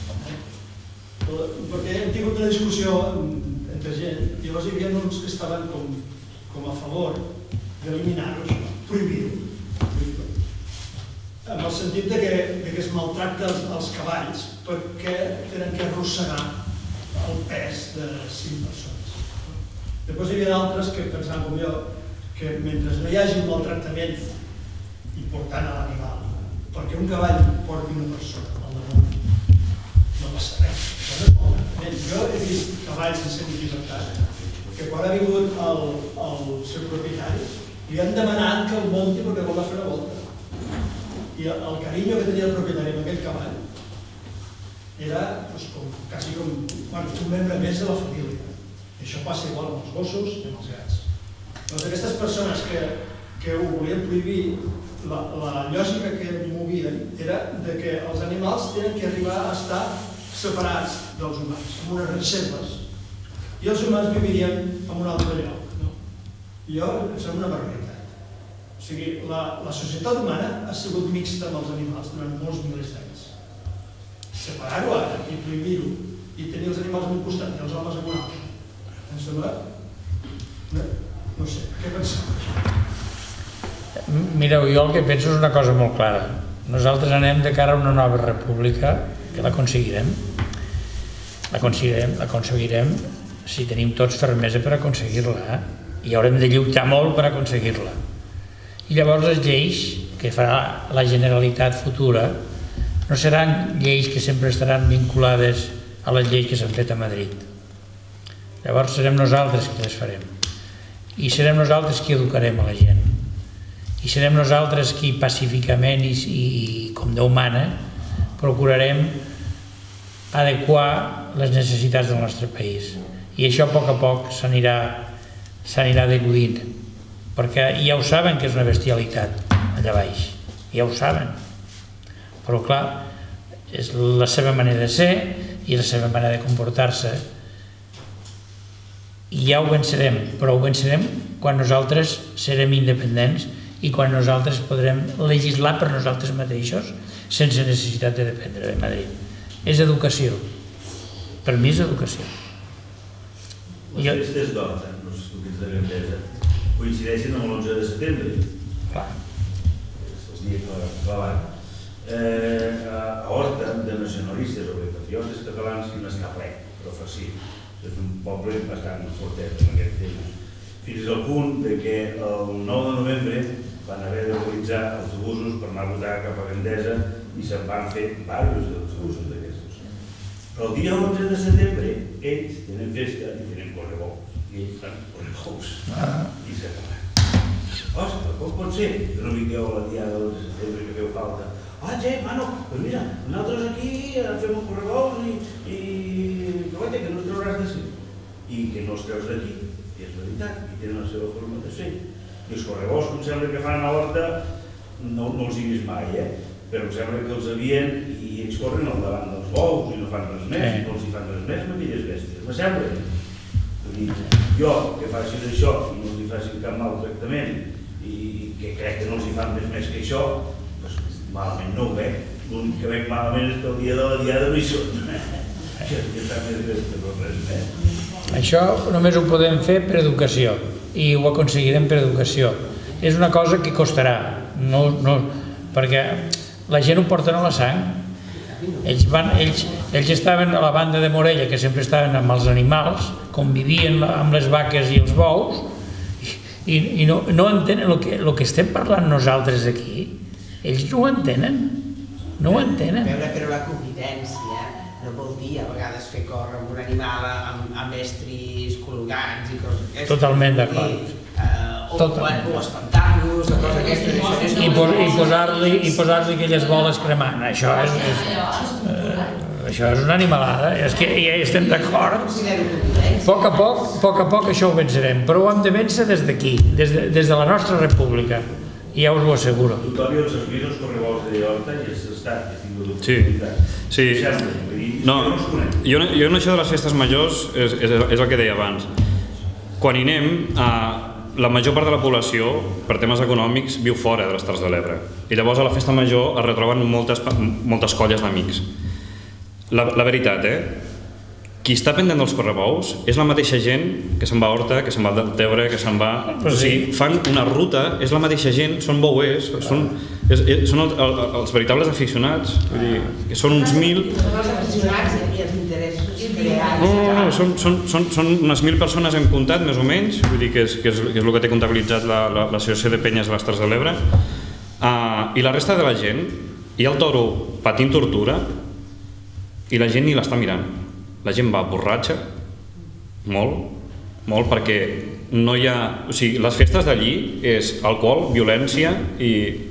Perquè hem tingut una discussió entre gent, i llavors hi havia uns que estaven com a favor d'eliminar-ho, prohibir-ho. En el sentit que es maltracta els cavalls perquè tenen que arrossegar el pes de cinc persones. Després hi havia d'altres que pensaven com jo que mentre no hi hagi un maltractament important a l'animal, perquè un cavall porti una persona al damunt, no passa res. Això no és maltractament. Jo he vist cavalls en semidespertat que quan ha vingut el seu propietari li han demanat que el munti perquè vol fer una volta. I el carinyo que tenia el propietari amb aquest cavall era quasi com un membre més de la família. I això passa igual amb els gossos i amb els gats. Doncs aquestes persones que ho volien prohibir, la lògica que movien era que els animals tenen que arribar a estar separats dels humans, amb unes reserves i els humans vivirien en un altre lloc. Jo em sembla una barbaritat. O sigui, la societat humana ha sigut mixta amb els animals durant molts milers d'anys. Separar-ho ara i prohibir-ho i tenir els animals en un costat i els homes en un altre, em sembla... No sé, què penseu d'això? Mireu, jo el que penso és una cosa molt clara. Nosaltres anem de cara a una nova república que l'aconseguirem. L'aconseguirem, l'aconseguirem si tenim tots fermesa per aconseguir-la, i haurem de lluitar molt per aconseguir-la. I llavors les lleis que farà la Generalitat futura no seran lleis que sempre estaran vinculades a les lleis que s'han fet a Madrid. Llavors serem nosaltres qui les farem. I serem nosaltres qui educarem a la gent. I serem nosaltres qui pacíficament i com Déu mana procurarem adequar les necessitats del nostre país. I això a poc a poc s'anirà s'anirà degudint, perquè ja ho saben que és una bestialitat allà baix, ja ho saben, però clar, és la seva manera de ser i la seva manera de comportar-se, i ja ho vencerem, però ho vencerem quan nosaltres serem independents i quan nosaltres podrem legislar per nosaltres mateixos sense necessitat de dependre de Madrid. És educació, per mi és educació. Les festes d'Horta, els suquits de Gandesa, coincideixen amb l'onze de setembre. Clar. És el dia clavant. A Horta, de nacionalistes o de patriotes catalans, no està ple, però fa sí. És un poble bastant fortet en aquest tema. Fins al punt que el nou de novembre van haver de realitzar autobusos per anar a votar cap a Gandesa i se'n van fer diversos autobusos d'aquestos. Però el dia onze de setembre ells tenen festa i tenen correbous. I ells fan correbous. I s'acaben. Ostres, com pot ser que no vingueu a la diada de l'onze de setembre que feu falta? Ah, gent, mano, doncs mira, nosaltres aquí fem un correbous i que no es treuràs d'ací. I que no els treus d'aquí, i és veritat, i tenen la seva forma de ser. I els correbous que em sembla que fan a Horta no els he vist mai, eh? Però em sembla que els havien i ells corren al davant dels bous i no fan res més, no els hi fan res més amb aquelles bèsties. Me sembla. Jo, que facin això i no els hi facin cap mal tractament i que crec que no els hi fan més més que això, doncs malament no ho veig. L'únic que veig malament és que el dia de la diada no hi són. Això està més bèstia, però res més. Això només ho podem fer per educació i ho aconseguirem per educació. És una cosa que costarà, perquè la gent ho porten a la sang. Ells estaven a la banda de Morella, que sempre estaven amb els animals, convivien amb les vaques i els bous, i no entenen el que estem parlant nosaltres aquí. Ells no ho entenen, no ho entenen. Veure, però la convivència no vol dir a vegades fer córrer amb un animal amb estris colgats i coses d'aquestes. Totalment d'acord. O espantar-los, de coses d'aquestes. I posar-li aquelles boles cremant. Això és una animalada, és que ja estem d'acord. A poc a poc, a poc a poc això ho vencerem, però ho hem de vèncer des d'aquí, des de la nostra república. I ja us ho asseguro. Tothom els has vist els correbous de Horta i has estat, has tingut l'oportunitat. Sí, no, jo en això de les festes majors és el que deia abans. Quan hi anem, la major part de la població, per temes econòmics, viu fora de les Terres de l'Ebre. I llavors a la festa major es retroben moltes colles d'amics. La veritat, eh? Qui està pendent dels correbous és la mateixa gent que se'n va a Horta, que se'n va al Deltebre, que se'n va... O sigui, fan una ruta, és la mateixa gent, són bouers, són els veritables aficionats, vull dir, que són uns mil... Són els aficionats i els interessos creats. No, no, són unes mil persones en comptat, més o menys, vull dir que és el que té comptabilitzat l'Associació de Penyes de les Terres de l'Ebre, i la resta de la gent, hi ha el toro patint tortura i la gent ni l'està mirant. La gent va borratxa, molt, molt, perquè no hi ha... O sigui, les festes d'allí és alcohol, violència i...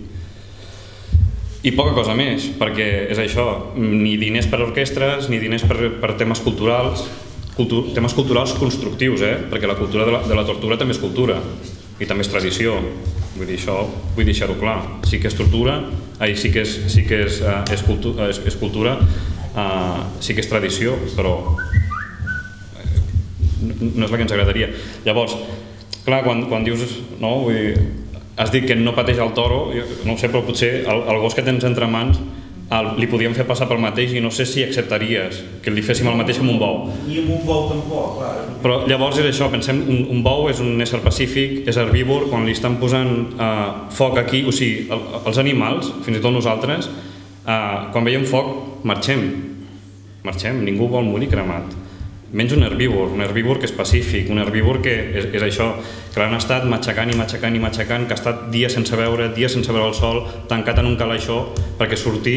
i poca cosa més, perquè és això, ni diners per orquestres, ni diners per temes culturals, temes culturals constructius, eh? Perquè la cultura de la tortura també és cultura, i també és tradició. Vull dir, això vull deixar-ho clar. Sí que és tortura, sí que és cultura, sí que és tradició, però no és la que ens agradaria. Llavors, clar, quan, quan dius, no, vull dir, has dit que no pateix el toro, no ho sé, però potser el, el gos que tens entre mans el, li podíem fer passar pel mateix i no sé si acceptaries que li féssim el mateix amb un bou. I amb un bou tampoc, clar. Però llavors és això, pensem, un, un bou és un ésser pacífic, és herbívor, quan li estan posant uh, foc aquí, o sigui, el, els animals, fins i tot nosaltres, uh, quan veiem foc, marxem, marxem, ningú vol morir cremat. Menys un herbívor, un herbívor que és pacífic, un herbívor que és, és això, que l'han estat matxacant i matxacant i matxacant, que ha estat dies sense veure, dies sense veure el sol, tancat en un calaixó perquè surti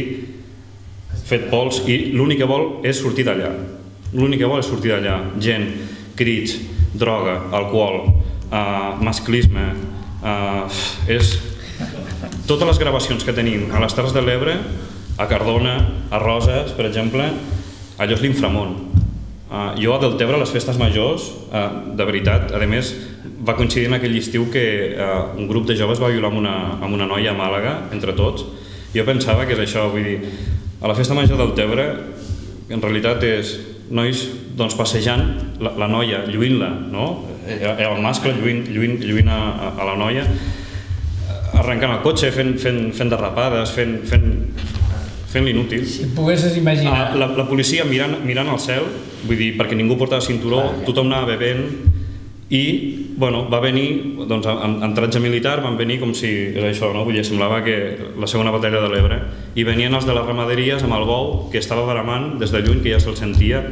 fet pols i l'únic que vol és sortir d'allà. L'únic que vol és sortir d'allà. Gent, crits, droga, alcohol, uh, masclisme, uh, és... Totes les gravacions que tenim a les Terres de l'Ebre, a Cardona, a Roses, per exemple, allò és l'inframón. Uh, jo a Deltebre, a les festes majors, uh, de veritat, a més, va coincidir en aquell estiu que uh, un grup de joves va violar amb una, amb una noia a Màlaga, entre tots. Jo pensava que és això, vull dir, a la festa major del Deltebre, en realitat és nois doncs, passejant, la, la noia, lluint-la, no? El mascle lluint, lluint, lluint a, a la noia, arrencant el cotxe, fent, fent, fent derrapades, fent... fent fent l'inútil. Si poguessis imaginar... La, la policia mirant, mirant al cel, vull dir, perquè ningú portava cinturó, tothom anava bevent i, bueno, va venir, doncs, amb, amb tratge militar, van venir com si, és això, no? Vull dir, semblava que la segona batalla de l'Ebre, i venien els de les ramaderies amb el bou, que estava bramant des de lluny, que ja se'l sentia,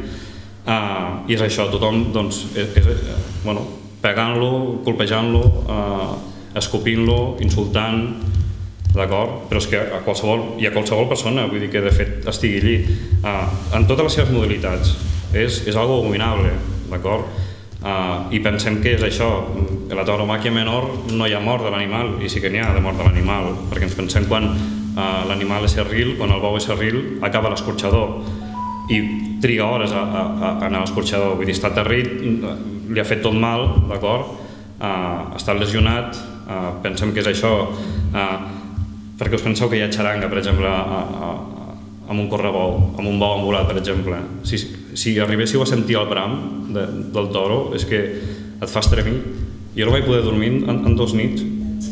uh, i és això, tothom, doncs, és, és, bueno, pegant-lo, colpejant-lo, uh, escopint-lo, insultant, d'acord? Però és que a qualsevol, hi ha qualsevol persona, vull dir que de fet estigui allí, uh, en totes les seves modalitats. És, és algo abominable, d'acord? Uh, I pensem que és això, en la tauromàquia menor no hi ha mort de l'animal, i sí que n'hi ha de mort de l'animal, perquè ens pensem quan uh, l'animal és servil, quan el bou és servil, acaba a l'escorxador, i triga hores a, a, a anar a l'escorxador, vull dir, està aterrit, li ha fet tot mal, d'acord? Uh, està lesionat, uh, pensem que és això, uh, perquè us penseu que hi ha xaranga, per exemple, a, a, a, amb un correbou, amb un bou ambulat, per exemple. Si, si arribéssiu a sentir el bram de, del toro, és que et fa estremir. Jo no vaig poder dormir en, en dos nits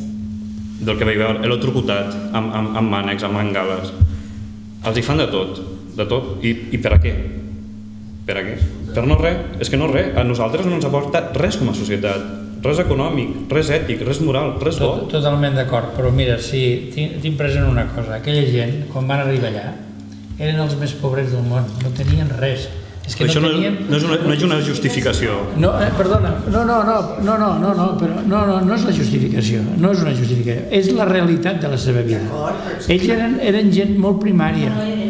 del que vaig veure, electrocutat, amb, amb, amb mànecs, amb mangales. Els hi fan de tot, de tot. I, i per a què? Per a què? Per no res. És que no res. A nosaltres no ens aporta res com a societat. Res econòmic, res ètic, res moral, res bo. Totalment d'acord, però mira, sí, tinc present una cosa. Aquella gent, quan van arribar allà, eren els més pobres del món, no tenien res. És que això no, tenien... no, és una, no és una justificació. No, eh, perdona, no, no, no, no, no, no, no, però no, no, no és la justificació, no és una justificació, és la realitat de la seva vida. Ells eren, eren gent molt primària.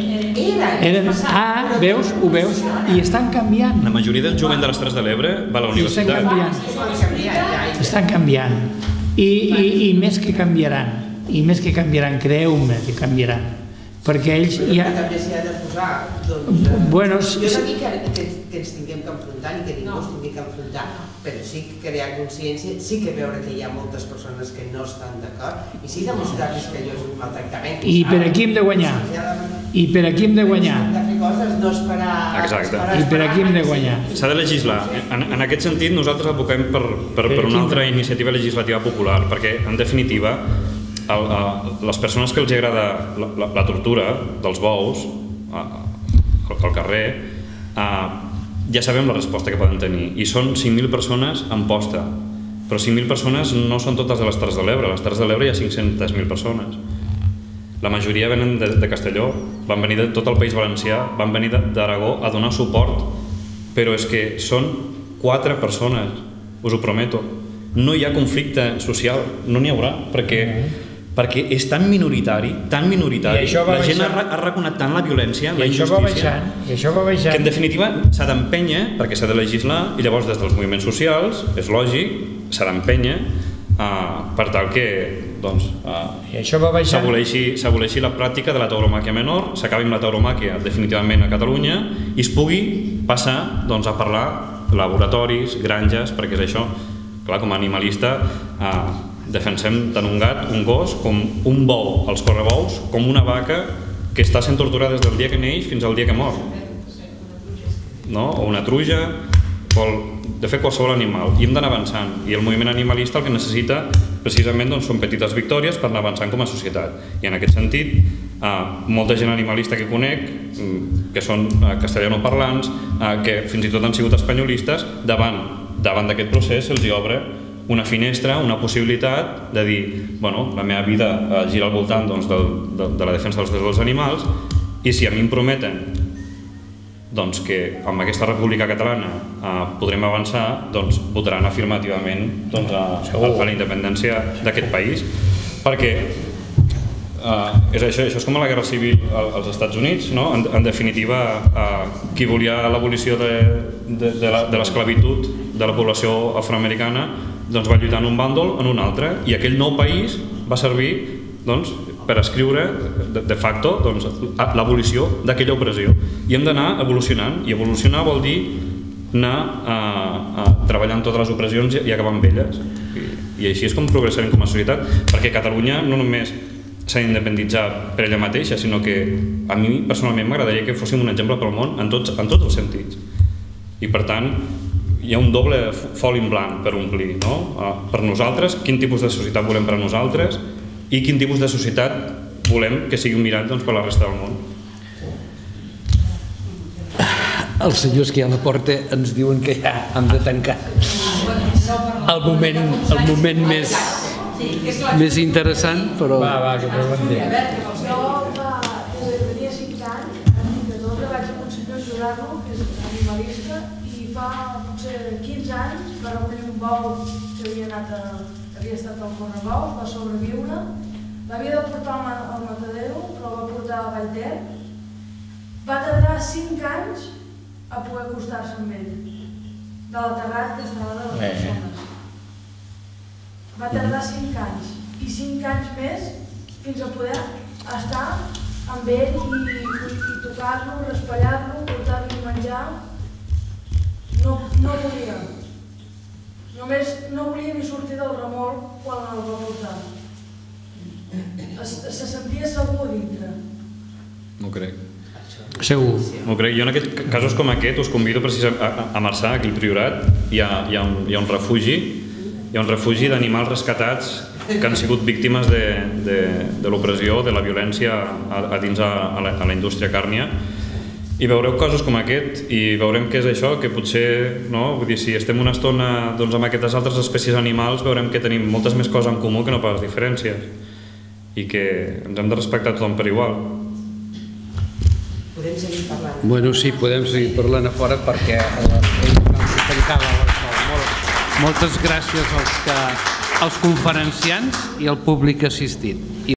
Eren, ah, veus, ho veus, i estan canviant. La majoria del jovent de les Terres de l'Ebre va a la universitat. Estan canviant, estan canviant, I, i, i més que canviaran, i més que canviaran, creu-me que canviaran, perquè ells ja... Però també s'hi ha de posar, doncs... Bueno, jo no dic que, que, que ens tinguem que enfrontar, ni que ningú ens tingui que enfrontar, però sí que crear consciència, sí que veure que hi ha moltes persones que no estan d'acord, i sí demostrar-los que allò és un maltractament. I per aquí hem de guanyar. I per aquí hem de guanyar. Hem de fer coses, no esperar... Exacte. I per aquí hem de guanyar. S'ha de legislar. En, en aquest sentit, nosaltres advoquem per, per, per una altra iniciativa legislativa popular, perquè, en definitiva, el, el, les persones que els agrada la, la, la tortura dels bous al carrer, eh, ja sabem la resposta que poden tenir, i són cinc mil persones en posta, però cinc mil persones no són totes de les Terres de l'Ebre. A les Terres de l'Ebre hi ha cinc-centes mil persones. La majoria venen de, de Castelló, van venir de tot el País Valencià, van venir d'Aragó a donar suport, però és que són quatre persones, us ho prometo. No hi ha conflicte social, no n'hi haurà, perquè, perquè és tan minoritari, tan minoritari, la gent ha, ha reconegut tant la violència, la injustícia, i això va baixant, que en definitiva s'ha d'empènyer, perquè s'ha de legislar, i llavors des dels moviments socials, és lògic, s'ha d'empènyer uh, per tal que doncs, uh, s'aboleixi la pràctica de la tauromàquia menor, s'acabi amb la tauromàquia definitivament a Catalunya i es pugui passar doncs, a parlar laboratoris, granges, perquè és això. Clar, com a animalista uh, defensem tant un gat, un gos, com un bou, els correbous, com una vaca que està sent torturada des del dia que neix fins al dia que mor. No? O una truja, de fet qualsevol animal, i hem d'anar avançant, i el moviment animalista el que necessita precisament són petites victòries per anar avançant com a societat, i en aquest sentit molta gent animalista que conec, que són castellanoparlants, que fins i tot han sigut espanyolistes, davant d'aquest procés se'ls obre una finestra, una possibilitat de dir, bueno, la meva vida gira al voltant de la defensa dels drets dels animals, i si a mi em prometen que amb aquesta república catalana podrem avançar, doncs votaran afirmativament a la independència d'aquest país, perquè això és com a la Guerra Civil als Estats Units, en definitiva qui volia l'abolició de l'esclavitud de la població afroamericana va lluitar en un bàndol en un altre, i aquell nou país va servir per escriure de facto l'abolició d'aquella opressió, i hem d'anar evolucionant, i evolucionar vol dir anar treballant totes les opressions i acabar amb elles, i així és com progressarem com a societat, perquè Catalunya no només s'ha d'independitzar per ella mateixa, sinó que a mi personalment m'agradaria que fóssim un exemple pel món en tots els sentits, i per tant hi ha un doble foli en blanc per omplir, per nosaltres, quin tipus de societat volem per a nosaltres i quin tipus de societat volem que sigui mirat per la resta del món. Els senyors que hi ha a la porta ens diuen que ja hem de tancar. El moment més més interessant, però... Va, va, que preguntem. Jo tenia cinc anys, a l'indicador vaig aconseguir ajudar-lo, que és animalista, i fa potser quinze anys va recollir un bou que havia anat a... havia estat al Correbous, va sobreviure, l'havia de portar al matadero, però el va portar a Vallter, va tardar cinc anys a poder acostar-se amb ell, de l'aterrat que estava de les persones. Va tardar cinc anys, i cinc anys més fins a poder estar amb ell i tocar-lo, raspallar-lo, portar-li menjar. No volia. Només no volia ni sortir del remolc quan el va portar. Se sentia segur dintre. M'ho crec. Segur. M'ho crec. Jo en aquests casos com aquest us convido precisament a Marçà, aquí al Priorat. Hi ha un refugi, hi ha un refugi d'animals rescatats que han sigut víctimes de l'opressió, de la violència a dins a la indústria càrnia. I veureu coses com aquest, i veurem què és això, que potser, vull dir, si estem una estona amb aquestes altres espècies animals, veurem que tenim moltes més coses en comú que no pas diferències, i que ens hem de respectar tothom per igual. Podem seguir parlant? Bueno, sí, podem seguir parlant a fora perquè s'ha tancat l'escola. Moltes gràcies als conferenciants i al públic assistit.